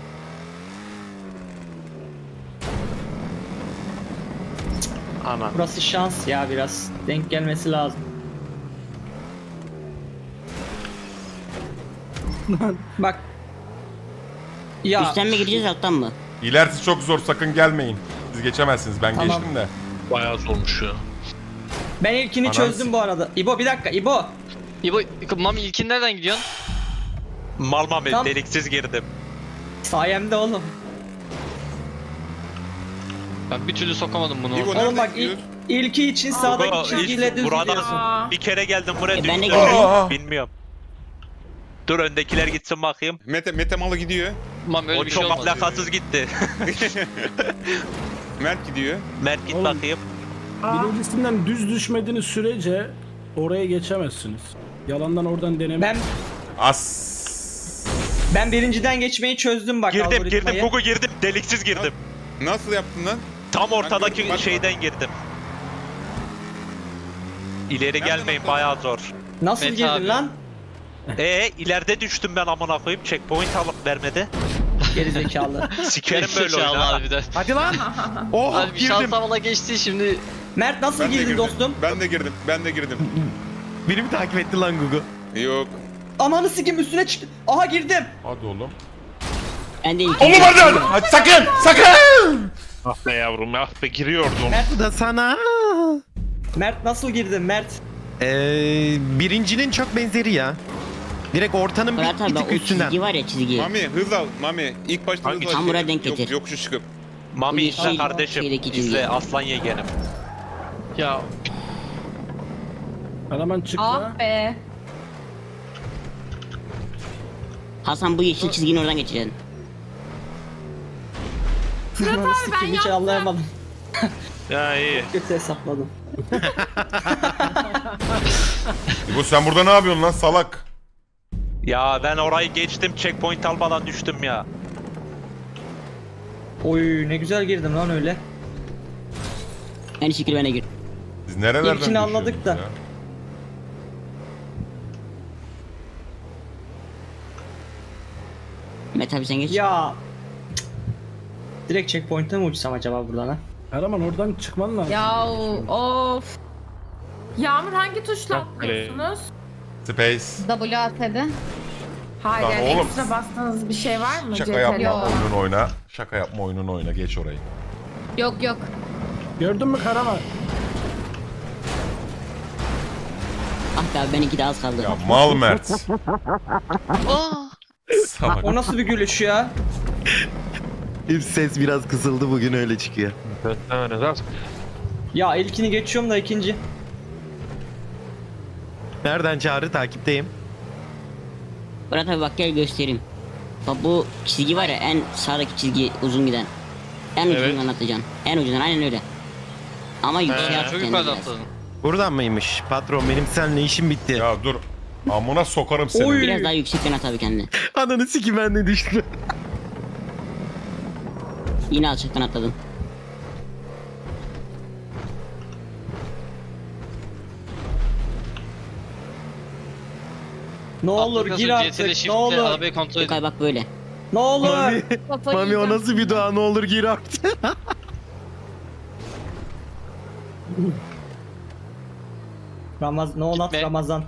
Speaker 8: Ana.
Speaker 1: Burası şans ya biraz. Denk gelmesi lazım. Bak. Ya
Speaker 10: Üstten mi gireceğiz alttan mı?
Speaker 6: İlerisi çok zor, sakın gelmeyin. Siz geçemezsiniz, ben
Speaker 1: Tamam.
Speaker 6: geçtim de.
Speaker 8: Bayağı zormuş ya.
Speaker 1: ben ilkini
Speaker 6: Ananı
Speaker 1: çözdüm
Speaker 6: s-
Speaker 1: bu arada. İbo bir dakika İbo.
Speaker 3: İbo, Mami ilkin nereden gidiyorsun?
Speaker 8: Mal mami
Speaker 1: Tam-
Speaker 8: deliksiz girdim.
Speaker 1: Sayemde oğlum.
Speaker 3: Ben bir türlü sokamadım bunu.
Speaker 2: İbo
Speaker 3: orada.
Speaker 1: Oğlum bak
Speaker 2: gidiyor?
Speaker 1: ilk, ilki için sağdaki
Speaker 8: Baba,
Speaker 1: çizgiyle
Speaker 8: ilk-
Speaker 1: düz
Speaker 8: buradan-
Speaker 1: gidiyorsun.
Speaker 9: Aa.
Speaker 8: Bir kere geldim buraya
Speaker 10: E, ben de
Speaker 8: düştüm.
Speaker 10: gireyim.
Speaker 6: Aa!
Speaker 8: Bilmiyorum. Dur öndekiler gitsin bakayım.
Speaker 2: Mete, Mete malı gidiyor.
Speaker 3: Mami öyle
Speaker 8: O
Speaker 3: bir şey
Speaker 8: çok
Speaker 3: olmaz.
Speaker 8: alakasız gitti.
Speaker 2: Mert gidiyor.
Speaker 8: Mert git
Speaker 5: Oğlum.
Speaker 8: bakayım.
Speaker 5: Birincisinden düz düşmediğiniz sürece oraya geçemezsiniz. Yalandan oradan deneme.
Speaker 1: Ben
Speaker 6: As.
Speaker 1: ben birinciden geçmeyi çözdüm bak
Speaker 8: Girdim
Speaker 1: algoritmayı.
Speaker 8: girdim Google girdim deliksiz girdim.
Speaker 2: Nasıl yaptın lan?
Speaker 8: Tam ortadaki
Speaker 2: gördüm, bak,
Speaker 8: şeyden girdim. İleri
Speaker 2: Nereden
Speaker 8: gelmeyin
Speaker 2: atladın?
Speaker 8: bayağı zor.
Speaker 1: Nasıl
Speaker 3: Mete
Speaker 1: girdin
Speaker 3: abi.
Speaker 1: lan?
Speaker 8: Ee ileride düştüm ben amına koyayım checkpoint alıp vermedi.
Speaker 1: Gerizekalı.
Speaker 8: Sikerim böyle
Speaker 3: Zekalı
Speaker 8: oyunu ha.
Speaker 3: harbiden.
Speaker 7: Hadi lan. Oh
Speaker 3: Abi bir
Speaker 7: girdim.
Speaker 3: şans havalı geçti şimdi.
Speaker 1: Mert nasıl
Speaker 2: Ben de
Speaker 1: girdin
Speaker 2: girdim.
Speaker 1: dostum?
Speaker 2: Ben de girdim. Ben de girdim.
Speaker 7: Beni mi takip etti lan Gugu?
Speaker 2: Yok.
Speaker 1: Ananı sikim üstüne çıktı. Aha girdim.
Speaker 6: Hadi oğlum.
Speaker 10: Ben de ilk.
Speaker 6: Oğlum hadi! Hadi sakın! Sakın!
Speaker 8: Ah be yavrum ah be giriyordum.
Speaker 7: Bu da sana.
Speaker 1: Mert nasıl girdin Mert?
Speaker 7: Ee, birincinin çok benzeri ya. Direkt ortanın bir,
Speaker 10: Fırat
Speaker 7: bir
Speaker 10: abi
Speaker 7: tık
Speaker 10: o
Speaker 7: üstünden.
Speaker 10: çizgi var ya çizgi.
Speaker 2: Mami hız al. Mami ilk başta
Speaker 8: Hangi
Speaker 2: hız al.
Speaker 10: Tam buraya denk
Speaker 2: Yok,
Speaker 10: getir.
Speaker 2: yokuşu çıkıp.
Speaker 8: Mami
Speaker 10: Bu
Speaker 8: izle
Speaker 10: yeşil
Speaker 8: kardeşim
Speaker 10: şeydeki
Speaker 8: izle
Speaker 10: çizgi.
Speaker 8: aslan yeğenim.
Speaker 3: Ya
Speaker 5: Karaman çıktı.
Speaker 4: Ah be.
Speaker 10: Hasan bu yeşil çizginin oradan geçeceksin.
Speaker 1: Ananı sikim hiç anlayamadım.
Speaker 8: Ya iyi.
Speaker 1: Kötü hesapladım.
Speaker 6: İbo sen burada ne yapıyorsun lan salak?
Speaker 8: Ya ben orayı geçtim checkpoint almadan düştüm ya.
Speaker 1: Oy ne güzel girdim lan öyle.
Speaker 10: Aynı şekilde ben de gir.
Speaker 6: Siz nerelerden
Speaker 1: İlkini anladık
Speaker 6: düşüyorsunuz
Speaker 1: da.
Speaker 6: ya?
Speaker 10: Mete abi sen geç.
Speaker 1: Ya. Cık. Direkt checkpoint'e mi uçsam acaba buradan ha?
Speaker 5: Karaman oradan çıkman lazım.
Speaker 4: Ya of.
Speaker 9: Yağmur hangi tuşla
Speaker 8: Bak,
Speaker 9: atlıyorsunuz?
Speaker 6: Space.
Speaker 4: W A T'de.
Speaker 9: Hayır
Speaker 6: Lan
Speaker 9: yani
Speaker 6: oğlum.
Speaker 9: ekstra bastığınız bir şey var mı?
Speaker 6: Şaka
Speaker 9: C T R L
Speaker 6: yapma
Speaker 9: olan?
Speaker 6: oyunun oyna. Şaka yapma oyunun oyna. Geç orayı.
Speaker 4: Yok yok.
Speaker 5: Gördün mü Karaman?
Speaker 10: Ah be abi ben iki de az kaldı.
Speaker 6: Ya mal Mert.
Speaker 3: Aa!
Speaker 6: Salak.
Speaker 1: O nasıl bir gülüş ya?
Speaker 7: Ses biraz kısıldı bugün öyle çıkıyor.
Speaker 1: Ya ilkini geçiyorum da ikinci.
Speaker 7: Nereden Çağrı takipteyim.
Speaker 10: Fırat abi bak gel göstereyim. Bak bu çizgi var ya en sağdaki çizgi uzun giden. En ucundan atacaksın. En ucundan aynen öyle. Ama şey
Speaker 3: Çok
Speaker 10: yap kendine
Speaker 3: yukarıda
Speaker 10: biraz.
Speaker 3: atladın.
Speaker 7: Buradan mıymış? Patron benim seninle işim bitti.
Speaker 6: Ya dur. Amına sokarım seni.
Speaker 1: Oy.
Speaker 10: Biraz daha yüksekten at abi kendini.
Speaker 7: Ananı siki ben de düştüm.
Speaker 10: Yine alçaktan atladın.
Speaker 1: Ne olur
Speaker 3: Atlasın,
Speaker 1: gir
Speaker 3: C T R L
Speaker 1: artık. Ne
Speaker 3: shift'le
Speaker 1: olur.
Speaker 3: Arabayı kontrol edin.
Speaker 10: Gökay bak böyle.
Speaker 1: Ne olur.
Speaker 7: Mami,
Speaker 4: Kafayı
Speaker 7: Mami o
Speaker 4: yiyeceğim.
Speaker 7: nasıl bir dua ne olur gir artık.
Speaker 1: Ramazan, ne onat
Speaker 3: Gitme.
Speaker 1: Ramazan.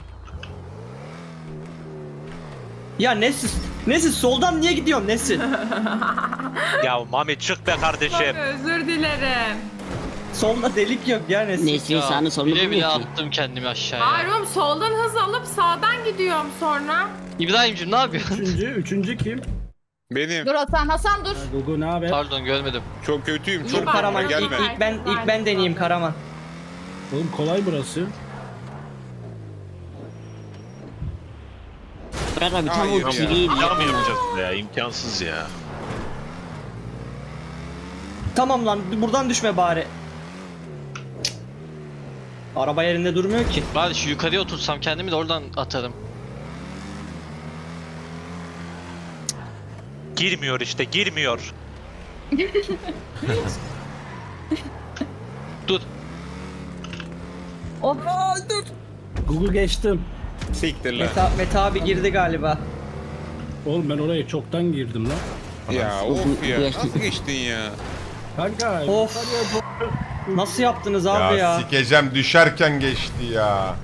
Speaker 1: Ya Nesil, Nesil soldan niye gidiyorsun Nesil?
Speaker 8: Ya Mami çık be
Speaker 9: Çok
Speaker 8: kardeşim.
Speaker 9: özür dilerim.
Speaker 1: Solda delik yok ya Nesil.
Speaker 10: Nesrin sağını solunu
Speaker 3: Bile bile
Speaker 10: bulmuyor ki.
Speaker 3: attım kendimi aşağıya.
Speaker 9: Hayır oğlum soldan hız alıp sağdan gidiyorum sonra.
Speaker 3: İbrahim'cim ne yapıyorsun?
Speaker 5: Üçüncü, üçüncü kim?
Speaker 2: Benim.
Speaker 4: Dur Hasan, Hasan dur.
Speaker 5: Ha, Gugu ne haber?
Speaker 3: Pardon görmedim.
Speaker 2: Çok kötüyüm.
Speaker 1: Dur
Speaker 2: Çok
Speaker 1: Karaman
Speaker 2: Karaman
Speaker 1: ilk,
Speaker 2: gelme.
Speaker 1: ilk ben ilk ben deneyeyim Karaman.
Speaker 5: Oğlum kolay burası.
Speaker 10: Fırat abi tam
Speaker 2: Hayır
Speaker 10: o
Speaker 2: ya.
Speaker 10: çizgiyi
Speaker 8: Ya mı
Speaker 10: yapamaz.
Speaker 8: yapacağız ya? İmkansız ya.
Speaker 1: Tamam lan buradan düşme bari. Araba yerinde durmuyor ki.
Speaker 3: Bari şu yukarıya otursam kendimi de oradan atarım.
Speaker 8: Girmiyor işte, girmiyor.
Speaker 3: Dur.
Speaker 4: Oh, dur.
Speaker 5: Google geçtim.
Speaker 2: Siktir lan.
Speaker 1: Meta, Meta abi girdi galiba.
Speaker 5: Oğlum ben oraya çoktan girdim lan.
Speaker 2: Ya of ya.
Speaker 10: Geçtim.
Speaker 2: Nasıl geçtin ya?
Speaker 5: Kanka.
Speaker 1: Of. Nasıl yaptınız abi
Speaker 6: Ya,
Speaker 1: ya?
Speaker 6: sikeceğim düşerken geçti ya.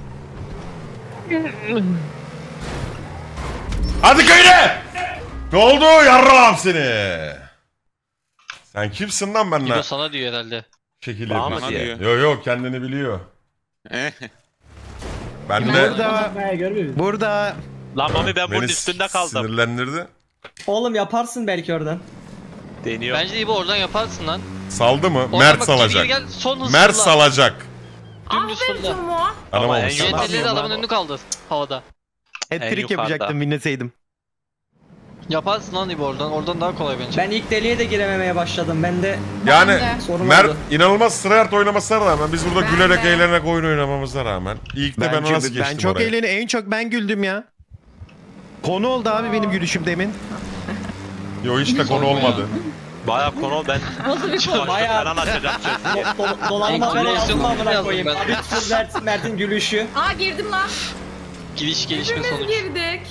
Speaker 6: Hadi köyüne! Ne oldu yarrağım seni? Sen kimsin lan benimle?
Speaker 3: Gido sana diyor herhalde.
Speaker 6: Şekil
Speaker 8: Bana
Speaker 6: yapıyorsun.
Speaker 2: mı diyor?
Speaker 6: Yo yo kendini biliyor.
Speaker 2: Eh.
Speaker 6: Ben de
Speaker 7: Burada,
Speaker 5: Ben görmüyorum.
Speaker 7: burada
Speaker 8: Lan Mami ben bunun
Speaker 6: beni
Speaker 8: üstünde kaldım.
Speaker 6: sinirlendirdi.
Speaker 1: Oğlum yaparsın belki oradan.
Speaker 8: Deniyor.
Speaker 3: Bence İbo oradan yaparsın lan.
Speaker 6: Saldı mı?
Speaker 3: Oradan
Speaker 6: Mert
Speaker 3: bak,
Speaker 6: salacak.
Speaker 3: geri Gel, son hızla.
Speaker 6: Mert salacak.
Speaker 3: Dümdüz
Speaker 9: Aferin
Speaker 3: fırla.
Speaker 9: Tomo.
Speaker 6: Anam
Speaker 8: Ama en
Speaker 6: olmuş.
Speaker 8: yukarı-
Speaker 3: Yönetmenleri adamın önünü kaldır havada.
Speaker 7: hat-trick
Speaker 8: yukarıda.
Speaker 7: yapacaktım dinleseydim.
Speaker 3: Yaparsın lan İbo oradan. Oradan daha kolay bence.
Speaker 1: Ben ilk deliğe de girememeye başladım. Ben de
Speaker 6: Yani
Speaker 4: Ben
Speaker 1: sorun
Speaker 6: Mert
Speaker 1: oldu.
Speaker 6: inanılmaz sırayart oynamasına rağmen biz burada
Speaker 9: Ben
Speaker 6: gülerek
Speaker 9: de.
Speaker 6: eğlenerek oyun oynamamıza rağmen ilk de ben,
Speaker 7: Ben,
Speaker 6: nasıl
Speaker 7: çok-
Speaker 6: geçtim
Speaker 7: ben çok
Speaker 6: oraya?
Speaker 7: eğleni, en çok ben güldüm ya. Konu oldu abi benim gülüşüm demin.
Speaker 6: Yo hiç de konu olmadı.
Speaker 8: Baya konu ben
Speaker 4: Nasıl bir konu?
Speaker 1: Bayağı-
Speaker 8: falan açacağım sözü.
Speaker 1: Do- do- Dolanma
Speaker 3: Ben
Speaker 1: ben
Speaker 3: gülüyorsun,
Speaker 1: yazdım amına
Speaker 3: yazdım
Speaker 1: koyayım.
Speaker 3: ben.
Speaker 1: Abi sırf Mert, Mert'in gülüşü.
Speaker 4: Aa girdim lan.
Speaker 3: Giriş gelişme
Speaker 9: Hepimiz
Speaker 3: sonuç.
Speaker 9: girdik.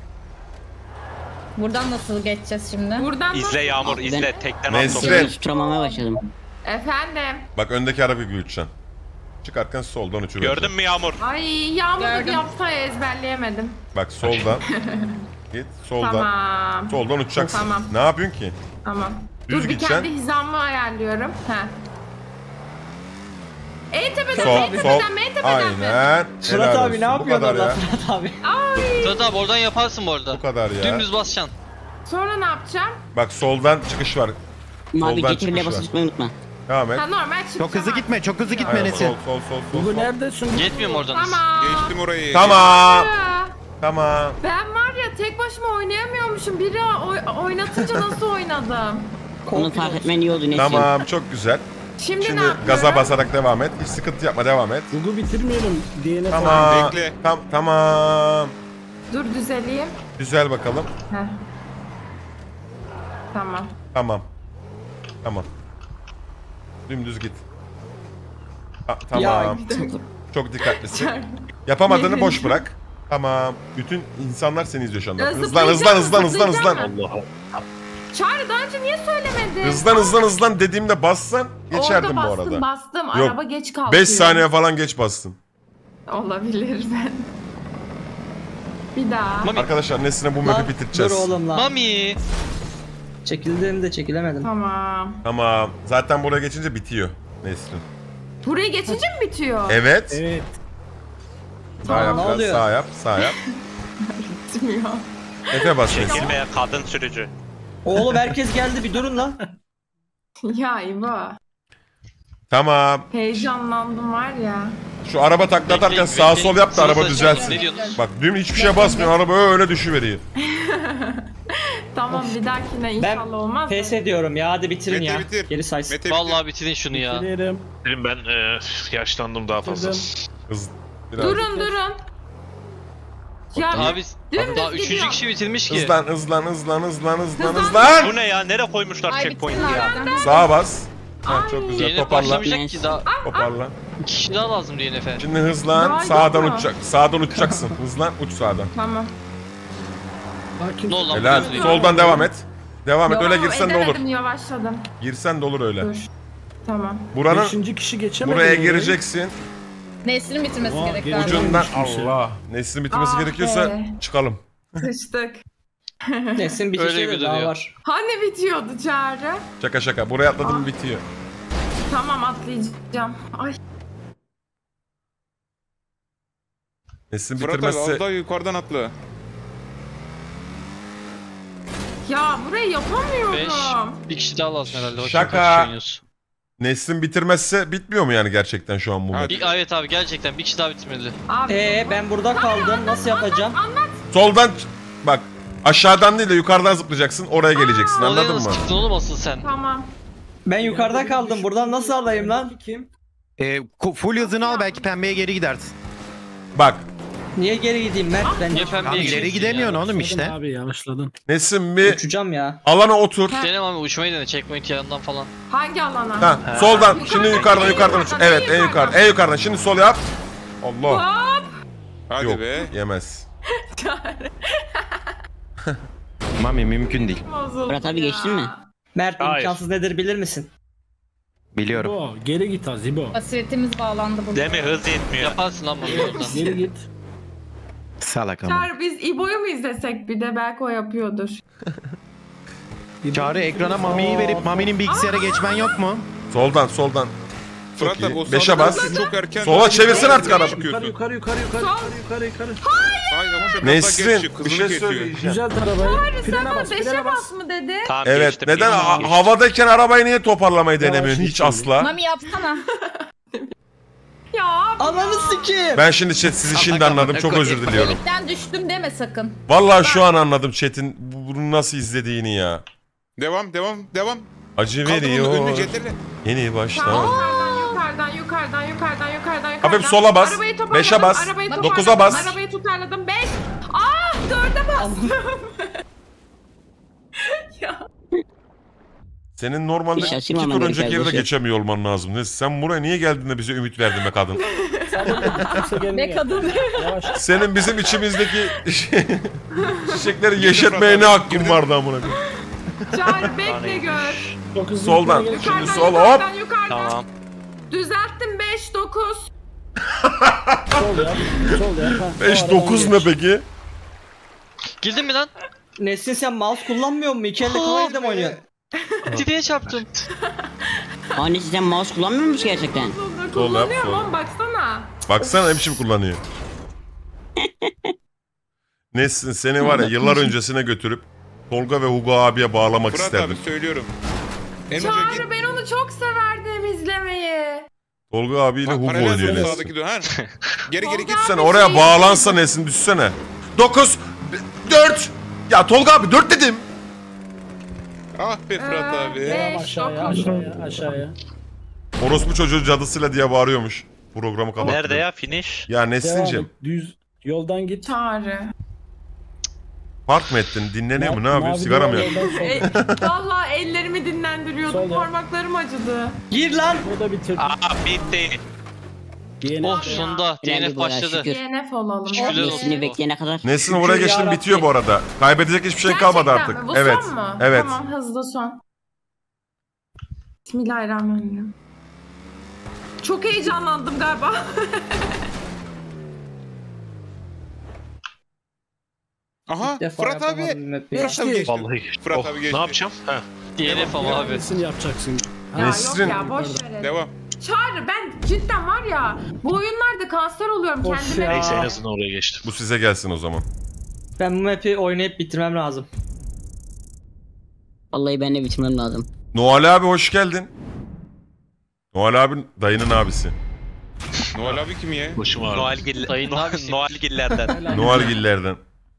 Speaker 4: Buradan nasıl geçeceğiz şimdi?
Speaker 9: Buradan
Speaker 8: İzle
Speaker 9: nasıl?
Speaker 8: Yağmur
Speaker 10: Ben-
Speaker 8: izle. Tekten
Speaker 6: Neyse.
Speaker 8: at.
Speaker 6: Nesrin.
Speaker 10: Tutturamamaya başladım.
Speaker 9: Efendim.
Speaker 6: Bak öndeki arabayı gülüteceksin. Çıkarken soldan uçur.
Speaker 8: Gördün mü Yağmur?
Speaker 9: Ay Yağmur da
Speaker 4: Gördüm.
Speaker 9: yaptı ya, ezberleyemedim.
Speaker 6: Bak soldan. Git soldan.
Speaker 9: Tamam.
Speaker 6: Soldan uçacaksın.
Speaker 9: Tamam.
Speaker 6: Ne yapıyorsun ki?
Speaker 9: Tamam.
Speaker 6: Düz
Speaker 9: Dur bir
Speaker 6: gideceksin.
Speaker 9: kendi hizamı ayarlıyorum. Heh. En tepeden,
Speaker 6: Sol,
Speaker 9: en
Speaker 6: sol.
Speaker 9: tepeden, en tepeden mi?
Speaker 6: Aynen.
Speaker 1: Fırat
Speaker 6: Helal
Speaker 1: abi ne
Speaker 6: olsun. Bu
Speaker 1: yapıyorsun
Speaker 6: kadar
Speaker 1: orada
Speaker 6: ya.
Speaker 1: Fırat abi?
Speaker 3: Fırat abi oradan yaparsın bu arada.
Speaker 6: Bu kadar ya.
Speaker 3: Dümdüz basacaksın.
Speaker 9: Sonra ne yapacağım?
Speaker 6: Bak soldan çıkış var.
Speaker 10: Mavi
Speaker 6: Soldan
Speaker 10: getir bile
Speaker 6: çıkış
Speaker 10: basıp
Speaker 6: var.
Speaker 10: tutmayı unutma.
Speaker 6: Devam et.
Speaker 9: Ha normal çıkacağım.
Speaker 7: Çok hızlı gitme, çok hızlı gitme
Speaker 6: Aynen,
Speaker 7: Nesin.
Speaker 6: sol sol sol sol.
Speaker 5: Google
Speaker 6: sol.
Speaker 5: neredesin?
Speaker 3: Yetmiyor mu oradan?
Speaker 9: Tamam.
Speaker 2: Geçtim orayı.
Speaker 6: Tamam.
Speaker 9: Ya,
Speaker 6: Tamam.
Speaker 9: ben var ya tek başıma oynayamıyormuşum. Biri oy- oynatınca nasıl oynadım?
Speaker 10: Onu fark etmen iyi oldu Nesin.
Speaker 6: Tamam çok güzel.
Speaker 9: Şimdi,
Speaker 6: Şimdi
Speaker 9: ne yapıyorum?
Speaker 6: gaza basarak devam et. Hiç sıkıntı yapma devam et.
Speaker 5: Google bitirmeyelim. D N F.
Speaker 6: Tamam.
Speaker 2: Bekle.
Speaker 6: Tam tamam.
Speaker 9: Dur düzeleyim.
Speaker 6: Güzel bakalım.
Speaker 9: Heh. Tamam.
Speaker 6: Tamam. Tamam. Dümdüz git. Ha, tamam.
Speaker 1: Ya,
Speaker 6: Çok dikkatlisin. Yapamadığını boş bırak. Tamam. Bütün insanlar seni izliyor şu anda.
Speaker 9: Ya,
Speaker 6: Hızlan
Speaker 9: zıplayacağım,
Speaker 6: hızlan hızlan hızlan
Speaker 9: zıplayacağım
Speaker 6: hızlan.
Speaker 9: ben. Çağrı daha önce niye söylemedin?
Speaker 6: Hızlan hızlan hızlan dediğimde bassan geçerdim bu
Speaker 9: Orada bastım
Speaker 6: arada.
Speaker 9: bastım.
Speaker 6: Yok.
Speaker 9: Araba geç kalkıyor.
Speaker 6: beş saniye falan geç bastın.
Speaker 9: Olabilir ben. Bir daha.
Speaker 3: Mami.
Speaker 6: Arkadaşlar Nesrin'e bu
Speaker 1: Lan,
Speaker 6: map'i bitireceğiz.
Speaker 1: Dur oğlum lan.
Speaker 3: Mami.
Speaker 1: Çekildim de çekilemedim.
Speaker 9: Tamam.
Speaker 6: Tamam. Zaten buraya geçince bitiyor Nesrin.
Speaker 9: Buraya geçince mi bitiyor?
Speaker 6: Evet.
Speaker 5: Evet.
Speaker 6: Sağ yap
Speaker 1: Ne
Speaker 6: biraz,
Speaker 1: oluyor?
Speaker 6: sağ yap, sağ yap.
Speaker 9: Bitmiyor.
Speaker 6: Efe bas Nesrin.
Speaker 8: Çekilmeye kadın sürücü.
Speaker 1: Oğlum herkes geldi bir durun lan.
Speaker 9: Ya İbo.
Speaker 6: Tamam.
Speaker 9: Heyecanlandım var ya.
Speaker 6: Şu araba takla atarken
Speaker 3: Bekleyin,
Speaker 6: sağ
Speaker 3: bekleyin.
Speaker 6: sol yap da araba
Speaker 3: Sınıfta
Speaker 6: düzelsin.
Speaker 3: Ne diyorsunuz?
Speaker 6: Bak dün hiçbir şeye basmıyor, araba öyle düşüveriyor.
Speaker 9: Tamam bir dahakine inşallah olmaz.
Speaker 1: Pes ediyorum ya hadi bitirin
Speaker 2: Mete
Speaker 1: ya.
Speaker 2: bitir.
Speaker 1: Geri saysın.
Speaker 2: Mete bitir.
Speaker 3: Vallahi bitirin şunu ya.
Speaker 5: Bilirim.
Speaker 8: Dedim ben e, yaşlandım daha fazla.
Speaker 5: Bitirdim.
Speaker 6: Hız. Biraz.
Speaker 9: Durun durun. Ya
Speaker 3: Abi
Speaker 9: Dümdüz
Speaker 3: daha üçüncü
Speaker 9: gidiyor.
Speaker 3: kişi bitirmiş ki.
Speaker 6: Hızlan, hızlan, hızlan, hızlan, hızlan,
Speaker 9: Hızlan.
Speaker 6: hızlan.
Speaker 8: Bu ne ya? Nereye koymuşlar
Speaker 4: Ay
Speaker 8: checkpoint'i
Speaker 4: bitirdim
Speaker 8: ya?
Speaker 4: aradan.
Speaker 6: Sağa bas. Ha, çok
Speaker 9: Ay.
Speaker 6: güzel.
Speaker 3: D N F
Speaker 6: Toparla.
Speaker 3: başlamayacak ki daha.
Speaker 6: Toparla.
Speaker 3: İki kişi daha lazım D N F'e.
Speaker 6: Şimdi hızlan.
Speaker 9: Daha
Speaker 6: Sağdan
Speaker 9: yok mu?
Speaker 6: uçacak. Sağdan uçacaksın. Hızlan, uç sağdan.
Speaker 9: Tamam.
Speaker 5: Hakim.
Speaker 3: Ne oldu lan?
Speaker 6: Helal.
Speaker 3: bu?
Speaker 6: Soldan devam et. Devam et. Öyle
Speaker 9: Yok,
Speaker 6: girsen de olur.
Speaker 9: edemedim, yavaşladım.
Speaker 6: Girsen de olur öyle.
Speaker 9: Dur. Tamam.
Speaker 6: Buranın
Speaker 5: Beşinci kişi geçemedi.
Speaker 6: buraya
Speaker 5: mi?
Speaker 6: gireceksin.
Speaker 4: Nesrin bitirmesi
Speaker 5: Aa,
Speaker 4: gerek
Speaker 5: geri
Speaker 4: galiba.
Speaker 5: dön.
Speaker 6: Ucundan
Speaker 5: Düşmüş ya.
Speaker 6: Allah. Neslin bitirmesi
Speaker 9: Ah
Speaker 6: gerekiyorsa
Speaker 9: be.
Speaker 6: çıkalım.
Speaker 9: Sıçtık.
Speaker 1: Nesin
Speaker 3: Öyle
Speaker 1: bitişi
Speaker 3: gibi
Speaker 1: de daha
Speaker 3: duruyor.
Speaker 1: var.
Speaker 9: Hani bitiyordu Çağrı?
Speaker 6: Şaka şaka. Buraya atladım bitiyor.
Speaker 9: Tamam atlayacağım. Ay.
Speaker 6: Neslin
Speaker 2: Fırat abi
Speaker 6: bitirmesi
Speaker 2: az daha yukarıdan atla.
Speaker 9: Ya burayı yapamıyorum.
Speaker 3: Beş. Bir kişi daha lazım herhalde. Bakayım
Speaker 6: Şaka.
Speaker 3: kaç kişi oynuyoruz.
Speaker 6: Nesrin bitirmezse bitmiyor mu yani gerçekten şu an bu map?
Speaker 3: Bir, evet abi gerçekten bir kişi daha bitirmeli.
Speaker 9: Abi.
Speaker 1: Ee ben burada kaldım. Nasıl yapacağım?
Speaker 9: Anlat.
Speaker 6: Soldan bak aşağıdan değil de yukarıdan zıplayacaksın oraya geleceksin
Speaker 3: Oraya
Speaker 6: anladın
Speaker 3: nasıl
Speaker 6: mı?
Speaker 3: çıktın oğlum asıl sen?
Speaker 9: Tamam.
Speaker 1: Ben yukarıda kaldım. Buradan nasıl alayım lan?
Speaker 5: Kim?
Speaker 7: Ee, ko- full hızını al belki pembeye geri gidersin.
Speaker 6: Bak
Speaker 1: Niye geri gideyim Mert? Ben
Speaker 3: Niye
Speaker 7: Abi
Speaker 3: pembeye
Speaker 7: ileri
Speaker 3: gidiyorsun
Speaker 7: gidemiyorsun
Speaker 3: ya?
Speaker 7: oğlum işte.
Speaker 5: Abi yavaşladın.
Speaker 6: Nesrin bir
Speaker 1: uçacağım ya.
Speaker 6: alana otur.
Speaker 3: Dene abi uçmayı dene checkpoint yanından falan.
Speaker 9: Hangi alana?
Speaker 6: Ha, soldan
Speaker 9: Yukarıdan,
Speaker 6: şimdi yukarıdan
Speaker 9: en
Speaker 6: yukarıdan uç.
Speaker 9: yukarıdan,
Speaker 6: Evet
Speaker 9: en
Speaker 6: en yukarıdan
Speaker 9: yukarıdan.
Speaker 6: en yukarıdan şimdi sol yap. Allah.
Speaker 9: Hop.
Speaker 2: Hadi
Speaker 6: Yok
Speaker 2: be.
Speaker 6: yemez.
Speaker 7: Mami mümkün değil.
Speaker 9: Bozuldu
Speaker 10: Fırat abi
Speaker 9: ya.
Speaker 10: geçtin mi?
Speaker 1: Mert
Speaker 8: Hayır.
Speaker 1: imkansız nedir bilir misin?
Speaker 7: Biliyorum.
Speaker 5: Zibo geri git ha Zibo.
Speaker 4: Basiretimiz bağlandı burada.
Speaker 8: Deme hız yetmiyor.
Speaker 3: Yaparsın lan bunu oradan.
Speaker 5: Geri git.
Speaker 7: Salak ama.
Speaker 9: Çağrı biz İbo'yu mu izlesek bir de belki o yapıyordur.
Speaker 7: Çağrı ekrana Mami'yi verip Mami'nin bilgisayara geçmen yok mu?
Speaker 6: Soldan soldan.
Speaker 2: Fırat
Speaker 6: Çok
Speaker 2: abi o
Speaker 6: iyi. Beşe
Speaker 2: sağdan
Speaker 6: bas.
Speaker 2: çok erken.
Speaker 6: Sola çevirsin artık araba.
Speaker 5: Yukarı yukarı yukarı yukarı yukarı yukarı yukarı.
Speaker 2: Hayır ama şöyle
Speaker 6: Nesrin bir şey
Speaker 2: kesiyor.
Speaker 6: söyleyeceğim.
Speaker 5: Düzelt arabayı. Frene
Speaker 9: Sen
Speaker 5: bas
Speaker 9: beşe
Speaker 5: frene bas.
Speaker 9: bas mı dedi?
Speaker 8: Tamam,
Speaker 6: Evet
Speaker 8: geçtim,
Speaker 6: neden
Speaker 8: geçtim,
Speaker 6: ha-
Speaker 8: geçtim.
Speaker 6: havadayken arabayı niye toparlamayı
Speaker 5: Yavaş
Speaker 6: denemiyorsun hiç
Speaker 5: geçiyor.
Speaker 6: asla?
Speaker 4: Mami yapsana.
Speaker 9: Ya abi
Speaker 1: Ananı
Speaker 9: ya.
Speaker 1: sikeyim.
Speaker 6: Ben şimdi chat sizi şimdi anladım çok özür diliyorum.
Speaker 4: Delikten düştüm deme sakın.
Speaker 6: Vallahi şu an anladım chat'in bu- bunu nasıl izlediğini ya.
Speaker 2: Devam devam devam.
Speaker 6: Acı
Speaker 2: Kaldır onu
Speaker 6: veriyor.
Speaker 2: önüne ceddele.
Speaker 6: Yeni
Speaker 9: Tamam.
Speaker 6: baştan.
Speaker 9: Yukarıdan yukarıdan yukarıdan yukarıdan yukarıdan yukarıdan.
Speaker 6: Hafif sola bas,
Speaker 9: Arabayı toparladım,
Speaker 6: beşe bas,
Speaker 9: arabayı
Speaker 6: dokuza
Speaker 9: toparladım,
Speaker 6: bas.
Speaker 9: Arabayı tutarladım. Beş. Ah dörde bastım. Ya.
Speaker 6: Senin normalde
Speaker 10: Hiç
Speaker 6: iki
Speaker 10: şaşırmaman
Speaker 6: tur önceki
Speaker 10: gerekiyor,
Speaker 6: yerde
Speaker 10: boş ver.
Speaker 6: geçemiyor olman lazım. Ne? Sen buraya niye geldin de bize ümit verdin be kadın?
Speaker 5: Kimse gelmiyor.
Speaker 4: Be kadın.
Speaker 5: Yavaş.
Speaker 6: Senin bizim içimizdeki çiçekleri yeşertmeye ne hakkın vardı amına koyayım?
Speaker 9: Çağrı bekle gör.
Speaker 5: Çok hızlı
Speaker 6: Soldan.
Speaker 5: yukarı gel.
Speaker 6: Şimdi
Speaker 9: Yukarıdan,
Speaker 6: sol,
Speaker 9: yukarıdan, yukarıdan.
Speaker 8: Tamam.
Speaker 9: Düzelttim beş dokuz.
Speaker 5: Sol yap. Sol yap. Ha,
Speaker 6: beş
Speaker 5: o
Speaker 6: dokuz
Speaker 5: aradan
Speaker 6: ne
Speaker 5: geç.
Speaker 6: peki?
Speaker 3: Girdin mi lan?
Speaker 1: Nesrin sen mouse kullanmıyor musun? İki elle klavyede mi oynuyorsun?
Speaker 3: Direğe çarptım.
Speaker 10: Annesi sen mouse kullanmıyor musun gerçekten?
Speaker 6: Sol yap,
Speaker 9: Kullanıyorum
Speaker 6: sol.
Speaker 9: oğlum baksana.
Speaker 6: Baksana ne biçim kullanıyor. Nesin seni var ya yıllar öncesine götürüp Tolga ve Hugo abiye bağlamak
Speaker 2: Fırat
Speaker 6: isterdim.
Speaker 2: abi söylüyorum. En önce git.
Speaker 9: Çağrı ben onu çok severdim izlemeyi.
Speaker 6: Tolga abiyle Hugo
Speaker 2: Paralel
Speaker 6: oynuyor
Speaker 2: sol
Speaker 6: Nesin.
Speaker 2: sağdaki dön. Ha. Geri geri git.
Speaker 9: Tolga
Speaker 6: Sen
Speaker 9: abi
Speaker 6: oraya
Speaker 9: şey-
Speaker 6: bağlansa Nesin düşsene. dokuz, dört. Ya Tolga abi dört dedim.
Speaker 2: Ah be Fırat
Speaker 9: Ee,
Speaker 2: abi.
Speaker 9: beş,
Speaker 5: Aşağıya
Speaker 9: dokuz.
Speaker 5: aşağıya aşağıya.
Speaker 6: Orospu çocuğu cadısıyla diye bağırıyormuş. Programı kapattı.
Speaker 8: Nerede ya finish?
Speaker 6: Ya
Speaker 5: Devam
Speaker 6: Nesin'cim
Speaker 5: et. Düz yoldan git.
Speaker 9: Çağrı.
Speaker 6: fark mı ettin? Dinleniyor mu? Ne
Speaker 5: Ma-
Speaker 6: yapıyorsun?
Speaker 5: mavi
Speaker 6: Sigara mı
Speaker 5: duvar
Speaker 6: yapıyorsun?
Speaker 5: yoldan sol.
Speaker 9: E, vallahi ellerimi dinlendiriyordum.
Speaker 5: Sol yap.
Speaker 9: Parmaklarım acıdı.
Speaker 1: Gir lan.
Speaker 5: O da bitirdi.
Speaker 8: Aa bitti.
Speaker 5: Yeni.
Speaker 3: Oh sonunda D N
Speaker 10: Helal
Speaker 3: F
Speaker 10: bu arada,
Speaker 3: başladı.
Speaker 10: şükür.
Speaker 9: D N F olalım.
Speaker 3: Şükürler olsun.
Speaker 10: Nesini bekleyene kadar.
Speaker 6: Nesin oraya
Speaker 1: Şükür
Speaker 6: geçtim
Speaker 1: yarabbim.
Speaker 6: bitiyor bu arada. Kaybedecek hiçbir şey kalmadı
Speaker 9: Gerçekten
Speaker 6: artık.
Speaker 9: mi? Bu
Speaker 6: Evet.
Speaker 9: son mu?
Speaker 6: Evet.
Speaker 9: Tamam hızlı son. Bismillahirrahmanirrahim. Çok heyecanlandım galiba.
Speaker 2: Aha
Speaker 1: İlk defa
Speaker 2: Fırat abi.
Speaker 1: yapamadım map'i.
Speaker 2: Fırat abi geçti.
Speaker 8: Vallahi.
Speaker 2: Fırat
Speaker 8: Oh,
Speaker 2: abi geçti.
Speaker 8: ne yapacağım? Ha.
Speaker 3: D N F ama abi.
Speaker 5: Hangisini yapacaksın?
Speaker 9: Ya
Speaker 6: Nesrin.
Speaker 9: yok ya boş verin.
Speaker 2: Devam.
Speaker 9: Çağrı ben cidden var ya bu oyunlarda kanser oluyorum
Speaker 5: Of
Speaker 9: kendime.
Speaker 5: ya.
Speaker 8: Neyse en azından oraya geçtim.
Speaker 6: Bu size gelsin o zaman.
Speaker 1: Ben bu map'i oynayıp bitirmem lazım.
Speaker 10: Vallahi ben de bitirmem lazım.
Speaker 6: Noel abi hoş geldin. Noel abin dayının abisi.
Speaker 2: Noel abi kim ya?
Speaker 8: Başım ağrıyor. Noel Giller.
Speaker 3: Dayının abisi.
Speaker 8: Noel Giller'den.
Speaker 6: Noel Giller'den.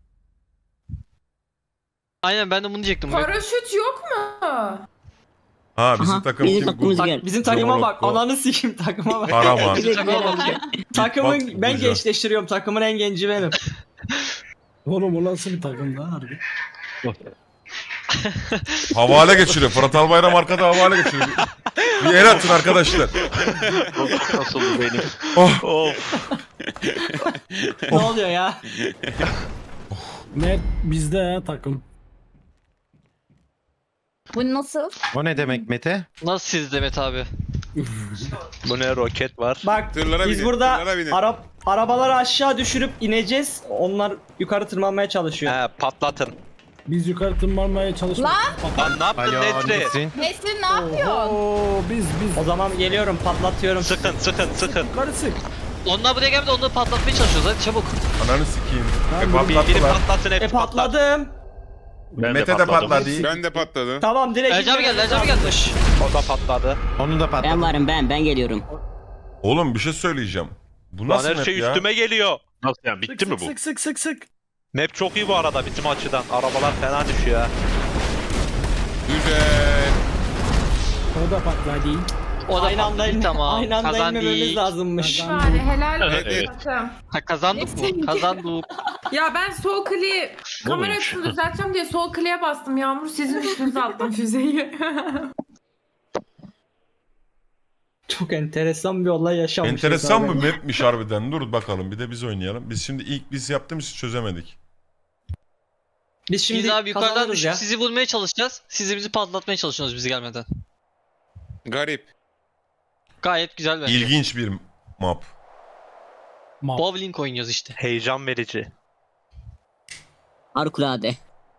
Speaker 3: Aynen ben de bunu diyecektim. Bak.
Speaker 9: Paraşüt yok mu?
Speaker 6: Ha bizim
Speaker 10: Aha,
Speaker 6: takım
Speaker 10: bizim
Speaker 6: kim?
Speaker 10: takımımız
Speaker 6: Bu-
Speaker 10: gel.
Speaker 1: Bak bizim takıma bak.
Speaker 6: Zorluklu.
Speaker 1: Ananı sikeyim takıma bak.
Speaker 6: Karaman.
Speaker 3: Bizim takıma bak ya.
Speaker 1: Takımın
Speaker 6: Bak,
Speaker 1: ben
Speaker 6: güzel.
Speaker 1: gençleştiriyorum. Takımın en genci benim.
Speaker 5: Oğlum o nasıl bir takım lan harbi?
Speaker 6: Havale geçiriyor. Fırat Albayram arkada havale geçiriyor. Bir, bir el atın arkadaşlar.
Speaker 8: Nasıl oldu benim?
Speaker 6: Oh.
Speaker 8: Of.
Speaker 1: Ne oluyor ya?
Speaker 5: Mert bizde ha takım.
Speaker 4: Bu nasıl?
Speaker 7: O ne demek Mete?
Speaker 3: Nasıl siz Demet abi?
Speaker 8: Bu ne roket var?
Speaker 1: Bak
Speaker 2: Tırlara
Speaker 1: biz
Speaker 2: binin,
Speaker 1: burada
Speaker 2: tırlara binin.
Speaker 1: ara, arabaları aşağı düşürüp ineceğiz. Onlar yukarı tırmanmaya çalışıyor.
Speaker 8: He patlatın.
Speaker 5: Biz yukarı tırmanmaya çalışmıyoruz.
Speaker 4: Lan
Speaker 8: Lan ne yaptın
Speaker 7: Alo
Speaker 8: Nesrin?
Speaker 7: Nesrin.
Speaker 4: Nesrin ne yapıyorsun?
Speaker 5: Oo biz biz.
Speaker 1: O zaman geliyorum patlatıyorum.
Speaker 8: Sıkın sıkın sıkın.
Speaker 5: Yukarı sık.
Speaker 3: Onlar buraya gelmedi onları patlatmaya çalışıyoruz hadi çabuk.
Speaker 6: Ananı sikeyim.
Speaker 5: Tamam,
Speaker 6: E,
Speaker 8: Bir, biri
Speaker 6: patlattılar.
Speaker 8: patlatsın
Speaker 1: E
Speaker 8: hepsi patlat.
Speaker 1: patladım.
Speaker 8: Ben
Speaker 6: Mete de
Speaker 8: patladım.
Speaker 6: patladı.
Speaker 2: Ben de patladı.
Speaker 1: Tamam direkt.
Speaker 3: Ercan abi geldi, Ercan abi geldi.
Speaker 8: O da patladı.
Speaker 7: Onun da patladı.
Speaker 10: Ben varım ben ben geliyorum.
Speaker 6: Oğlum bir şey söyleyeceğim. Bu
Speaker 8: Lan
Speaker 6: nasıl
Speaker 8: her
Speaker 6: map
Speaker 8: şey
Speaker 6: ya?
Speaker 8: üstüme geliyor. Nasıl yani bitti mi bu?
Speaker 5: Sık sık sık sık.
Speaker 8: Map çok iyi bu arada bizim açıdan. Arabalar fena düşüyor ha.
Speaker 2: Güzel.
Speaker 5: O da patladı.
Speaker 3: O da
Speaker 1: Aynı anda,
Speaker 3: patladı, tamam.
Speaker 1: aynı anda
Speaker 3: Kazandık.
Speaker 1: inmememiz lazımmış.
Speaker 9: Bari helal
Speaker 8: Evet, evet.
Speaker 9: olsun.
Speaker 3: Ha, kazandık mı? Kazandık.
Speaker 9: Ya ben sol kliği kamera
Speaker 8: Olmuş.
Speaker 9: açısını düzelteceğim diye sol kliğe bastım. Yağmur sizin üstünüze attım füzeyi.
Speaker 1: Çok enteresan bir olay yaşanmış.
Speaker 6: Enteresan bir mapmiş harbiden. Dur bakalım bir de biz oynayalım. Biz şimdi ilk biz yaptığımız için çözemedik.
Speaker 1: Biz şimdi
Speaker 3: Biz abi yukarıdan
Speaker 1: kazanırız
Speaker 3: düşüp
Speaker 1: ya.
Speaker 3: sizi vurmaya çalışacağız. Sizi bizi patlatmaya çalışıyorsunuz bizi gelmeden.
Speaker 2: Garip.
Speaker 3: Gayet güzel bence.
Speaker 6: İlginç bir map.
Speaker 5: Map.
Speaker 3: Bowling oynuyoruz işte.
Speaker 8: Heyecan verici.
Speaker 10: Harikulade.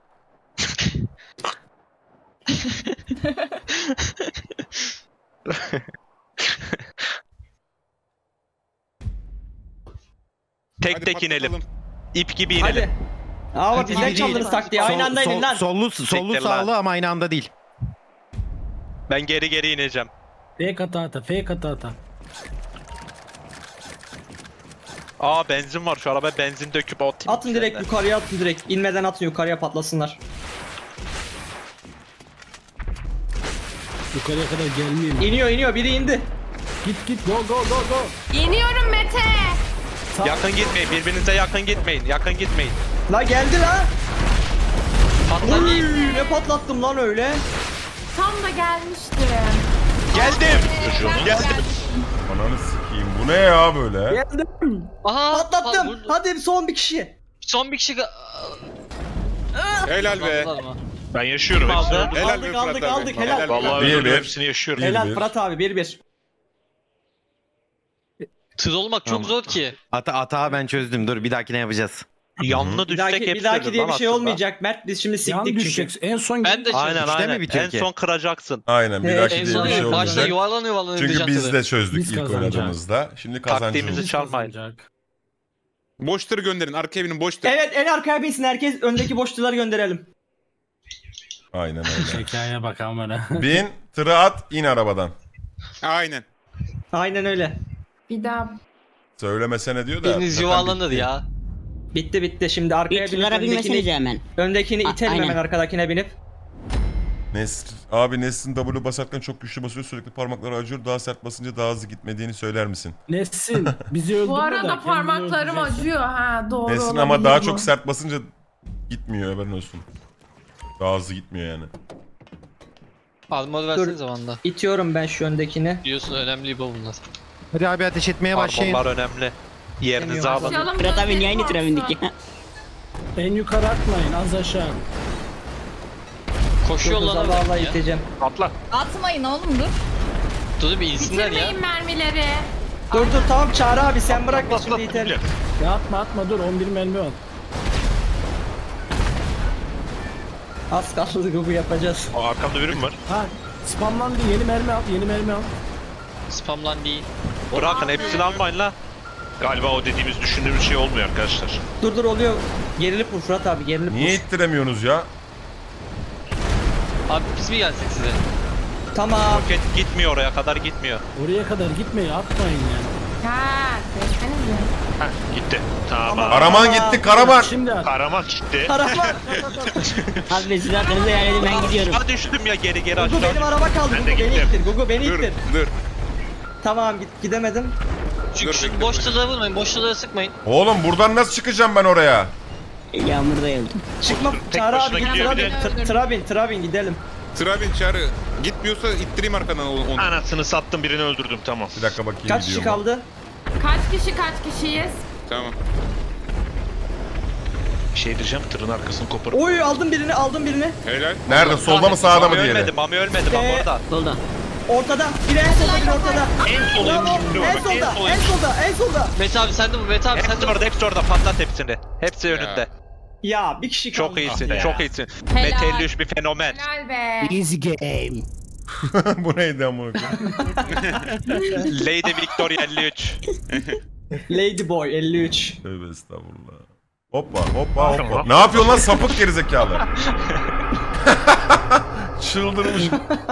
Speaker 8: Tek
Speaker 2: Hadi
Speaker 8: tek inelim.
Speaker 2: patlatalım.
Speaker 8: İp gibi inelim.
Speaker 1: Hadi. Aa bak
Speaker 3: Hadi
Speaker 1: bizden
Speaker 3: gidelim.
Speaker 1: çaldınız taktiği. Aynı
Speaker 7: Sol-
Speaker 1: anda inin
Speaker 7: sol-
Speaker 1: lan.
Speaker 7: Sollu, sollu
Speaker 8: Siktir lan.
Speaker 7: sağlı ama aynı anda değil.
Speaker 8: Ben geri geri ineceğim.
Speaker 5: Fake ata ata. Fake ata ata.
Speaker 8: Aa benzin var şu arabaya benzin döküp atayım.
Speaker 1: Atın direkt yukarıya atın direkt. İnmeden atın yukarıya patlasınlar.
Speaker 5: Yukarıya kadar gelmeyelim.
Speaker 1: İniyor iniyor biri indi.
Speaker 5: Git git go go go go.
Speaker 9: İniyorum Mete.
Speaker 5: Sağ-
Speaker 8: Yakın gitmeyin birbirinize yakın gitmeyin yakın gitmeyin.
Speaker 1: La geldi la.
Speaker 3: Patlar değil.
Speaker 1: Uy, ne patlattım lan öyle.
Speaker 9: Tam da gelmişti.
Speaker 8: Geldim.
Speaker 9: Geldim.
Speaker 6: Ananı sikeyim. Bu ne ya böyle?
Speaker 1: Geldim.
Speaker 3: Aha.
Speaker 1: Patlattım.
Speaker 3: vurdu.
Speaker 1: Hadi son bir kişi.
Speaker 3: Son bir kişi...
Speaker 2: Helal be.
Speaker 3: Kazandılar mı?
Speaker 8: Ben yaşıyorum hepsini.
Speaker 2: Helal
Speaker 1: Aldık,
Speaker 2: be Fırat
Speaker 1: aldık,
Speaker 2: abi.
Speaker 1: aldık, helal.
Speaker 8: Vallahi
Speaker 6: Bir,
Speaker 8: öldürdüm,
Speaker 6: bir.
Speaker 8: hepsini yaşıyorum.
Speaker 6: Bir,
Speaker 1: Helal
Speaker 6: bir.
Speaker 1: Fırat abi bir bir.
Speaker 3: Tır olmak çok
Speaker 7: Tamam.
Speaker 3: zor ki.
Speaker 7: Ata ata ben çözdüm. Dur bir dahakine yapacağız.
Speaker 8: Yanlı
Speaker 1: Bir
Speaker 8: düşsek
Speaker 1: dahaki,
Speaker 8: hepsi
Speaker 1: bir dahaki
Speaker 8: ölür
Speaker 1: diye
Speaker 8: lan
Speaker 1: bir şey
Speaker 8: aslında.
Speaker 1: olmayacak Mert. Biz şimdi
Speaker 5: Yan
Speaker 1: siktik çünkü.
Speaker 5: düşeceksin. En son
Speaker 3: Ben de
Speaker 8: Aynen
Speaker 7: Üçte mi
Speaker 8: aynen.
Speaker 7: bitiyor
Speaker 8: En
Speaker 7: ki?
Speaker 8: son kıracaksın.
Speaker 6: Aynen bir
Speaker 1: Ee,
Speaker 6: dahaki
Speaker 3: En
Speaker 6: diye
Speaker 3: son
Speaker 6: bir şey
Speaker 3: başta
Speaker 6: olmayacak.
Speaker 3: yuvarlanıyor yuvarlanıyor.
Speaker 6: Çünkü
Speaker 3: öldüreceğim
Speaker 6: biz
Speaker 3: tırı.
Speaker 6: de çözdük
Speaker 5: Biz
Speaker 6: ilk
Speaker 5: kazanacağız.
Speaker 6: oynadığımızda. Şimdi kazancımız.
Speaker 8: Taktiğimizi çalmayın.
Speaker 5: kazanacak.
Speaker 2: Boş tır gönderin. Arka evinin boş tır.
Speaker 1: Evet en arkaya binsin herkes. Öndeki boşluları gönderelim.
Speaker 6: Aynen öyle.
Speaker 5: Hikayeye bak amına.
Speaker 6: Bin, tırı at, in arabadan.
Speaker 2: Aynen.
Speaker 1: Aynen öyle.
Speaker 9: Bir daha.
Speaker 6: Söylemesene diyor da.
Speaker 3: Biriniz
Speaker 6: zaten
Speaker 3: yuvarlanır
Speaker 6: bitti.
Speaker 3: ya.
Speaker 1: Bitti bitti. Şimdi arkaya
Speaker 10: Bir
Speaker 1: binip
Speaker 10: tırlara binmesenize
Speaker 1: öndekini,
Speaker 10: hemen.
Speaker 1: öndekini
Speaker 10: A-
Speaker 1: itelim
Speaker 10: aynen.
Speaker 1: hemen arkadakine binip.
Speaker 6: Nesrin, abi Nesrin W basarken çok güçlü basıyor, sürekli parmakları acıyor. Daha sert basınca daha hızlı gitmediğini söyler misin?
Speaker 5: Nesin bizi öldürme
Speaker 9: Bu
Speaker 5: de
Speaker 9: arada
Speaker 5: kendini
Speaker 9: parmaklarım
Speaker 5: öldüreceksin.
Speaker 9: acıyor ha doğru
Speaker 6: Nesrin
Speaker 9: olabilir
Speaker 6: ama daha
Speaker 9: bu.
Speaker 6: çok sert basınca gitmiyor, haberin olsun. Daha hızlı gitmiyor yani.
Speaker 3: Armor versene zamanında.
Speaker 1: İtiyorum ben şu öndekini.
Speaker 3: Diyorsun önemli bu bunlar.
Speaker 7: Hadi abi ateş etmeye başlayın.
Speaker 8: Armonlar önemli. Yerinizi
Speaker 1: Demiyorum.
Speaker 8: alın.
Speaker 9: Başlayalım,
Speaker 10: Fırat abi
Speaker 9: gözlerim
Speaker 10: niye aynı tıra
Speaker 9: korksun.
Speaker 10: bindik ya?
Speaker 5: En yukarı atmayın az aşağı.
Speaker 3: Koşuyor
Speaker 1: Çok
Speaker 3: lan
Speaker 1: hızlı
Speaker 3: adam
Speaker 1: valla
Speaker 3: ya.
Speaker 1: iteceğim.
Speaker 8: Atla.
Speaker 4: Atmayın oğlum dur.
Speaker 3: Dur bir insinler ya.
Speaker 9: Bitirmeyin mermileri.
Speaker 1: Dur dur tamam Çağrı abi sen bırak biz şimdi itelim.
Speaker 5: Ya atma atma dur on bir mermi al.
Speaker 1: Az kaldı bu yapacağız.
Speaker 8: Aa, arkamda biri mi var?
Speaker 5: Ha spamlandı yeni mermi al yeni mermi al.
Speaker 3: Spamlan değil.
Speaker 8: Bırakın hepsini almayın la. Galiba o dediğimiz düşündüğümüz şey olmuyor arkadaşlar.
Speaker 1: Dur dur oluyor. Gerilip vur Fırat abi gerilip vur.
Speaker 6: Niye ittiremiyorsunuz ya?
Speaker 3: Abi biz mi gelsek size?
Speaker 1: Tamam.
Speaker 8: Roket gitmiyor oraya kadar gitmiyor.
Speaker 5: Oraya kadar gitmeyin atmayın ya.
Speaker 9: Ha, desenize.
Speaker 8: Heh gitti. Tamam.
Speaker 6: Karaman gitti, Karaman.
Speaker 5: Şimdi at.
Speaker 8: Karaman gitti.
Speaker 1: Araba.
Speaker 10: Abi ben size hakkınızı helal edin ben gidiyorum.
Speaker 8: Aşağı düştüm ya geri geri
Speaker 1: Gugu
Speaker 8: aşağı.
Speaker 1: benim araba kaldı.
Speaker 8: Ben de
Speaker 1: Gugu beni
Speaker 8: gittim.
Speaker 1: ittir. Gugu beni
Speaker 2: Dur
Speaker 1: ittir.
Speaker 2: dur.
Speaker 1: Tamam git gidemedim.
Speaker 3: Çünkü
Speaker 2: Dur,
Speaker 3: şu
Speaker 2: bekle,
Speaker 3: boş
Speaker 2: bekle.
Speaker 3: tırlara vurmayın. Boş tırlara sıkmayın.
Speaker 6: Oğlum buradan nasıl çıkacağım ben oraya?
Speaker 10: Yağmurda öldüm.
Speaker 1: Çıkma
Speaker 8: Tek
Speaker 1: Çağrı
Speaker 8: başına
Speaker 1: abi git
Speaker 8: gidiyor
Speaker 1: tıra
Speaker 8: bir
Speaker 1: bin.
Speaker 8: de.
Speaker 1: Tır- Tıra bin tıra bin gidelim.
Speaker 2: Sıra bin Çağrı. Gitmiyorsa ittireyim arkadan onu. onu.
Speaker 8: Anasını sattım birini öldürdüm tamam.
Speaker 6: Bir dakika bakayım
Speaker 1: Kaç kişi
Speaker 6: gidiyor mu?
Speaker 1: kaldı?
Speaker 9: Kaç kişi kaç kişiyiz?
Speaker 2: Tamam.
Speaker 8: Bir şey diyeceğim tırın arkasını koparıp.
Speaker 1: Oy aldım birini aldım birini.
Speaker 2: Helal.
Speaker 6: Nerede? Solda mı sağda mı
Speaker 8: Mami
Speaker 6: diğeri?
Speaker 8: ölmedi Mami ölmedi Mami
Speaker 1: Ee,
Speaker 8: orada.
Speaker 10: Solda.
Speaker 1: Ortada. Biri en solda biri ortada.
Speaker 8: En soluymuş
Speaker 1: Bravo.
Speaker 8: şimdi
Speaker 1: En
Speaker 8: bak,
Speaker 1: solda en
Speaker 8: soluymuş.
Speaker 1: solda en solda.
Speaker 3: Mete abi sen de bu. Mete abi sen
Speaker 8: Hepsi
Speaker 3: de bu.
Speaker 8: orada hepsi orada patlat hepsini. Hepsi önünde.
Speaker 1: Ya bir kişi kaldı.
Speaker 8: Çok iyisin
Speaker 1: Ya.
Speaker 8: çok iyisin.
Speaker 9: Helal.
Speaker 8: Mete elli üç bir fenomen.
Speaker 9: Helal be.
Speaker 5: Easy game.
Speaker 6: Bu neydi amına koyayım?
Speaker 8: Lady Victoria elli üç.
Speaker 1: Lady Boy elli üç.
Speaker 6: Tövbe estağfurullah. Hoppa hoppa hoppa. Ne yapıyorsun lan sapık gerizekalı? Çıldırmış.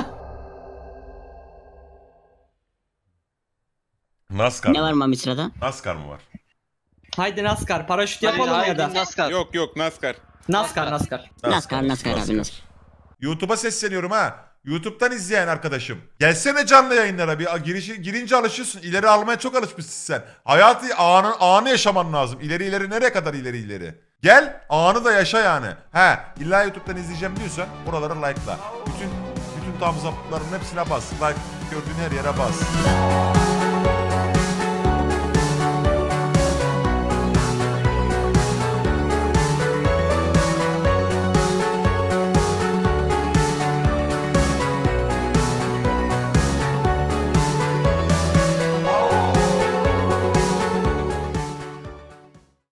Speaker 6: NASCAR.
Speaker 10: Ne var Mami sırada?
Speaker 6: NASCAR mı var?
Speaker 1: Haydi NASCAR paraşüt
Speaker 3: Hadi,
Speaker 1: yapalım ya
Speaker 3: haydi
Speaker 1: da.
Speaker 3: NASCAR.
Speaker 2: Yok yok NASCAR.
Speaker 1: NASCAR NASCAR.
Speaker 10: NASCAR, NASCAR abi, NASCAR.
Speaker 6: YouTube'a sesleniyorum ha. YouTube'dan izleyen arkadaşım. Gelsene canlı yayınlara bir girişi, girince alışıyorsun. İleri almaya çok alışmışsın sen. Hayatı anı, anı yaşaman lazım. İleri ileri nereye kadar ileri ileri? Gel anı da yaşa yani. He illa YouTube'dan izleyeceğim diyorsan buraları like'la. Bütün bütün thumbs up'ların hepsine bas. Like gördüğün her yere bas.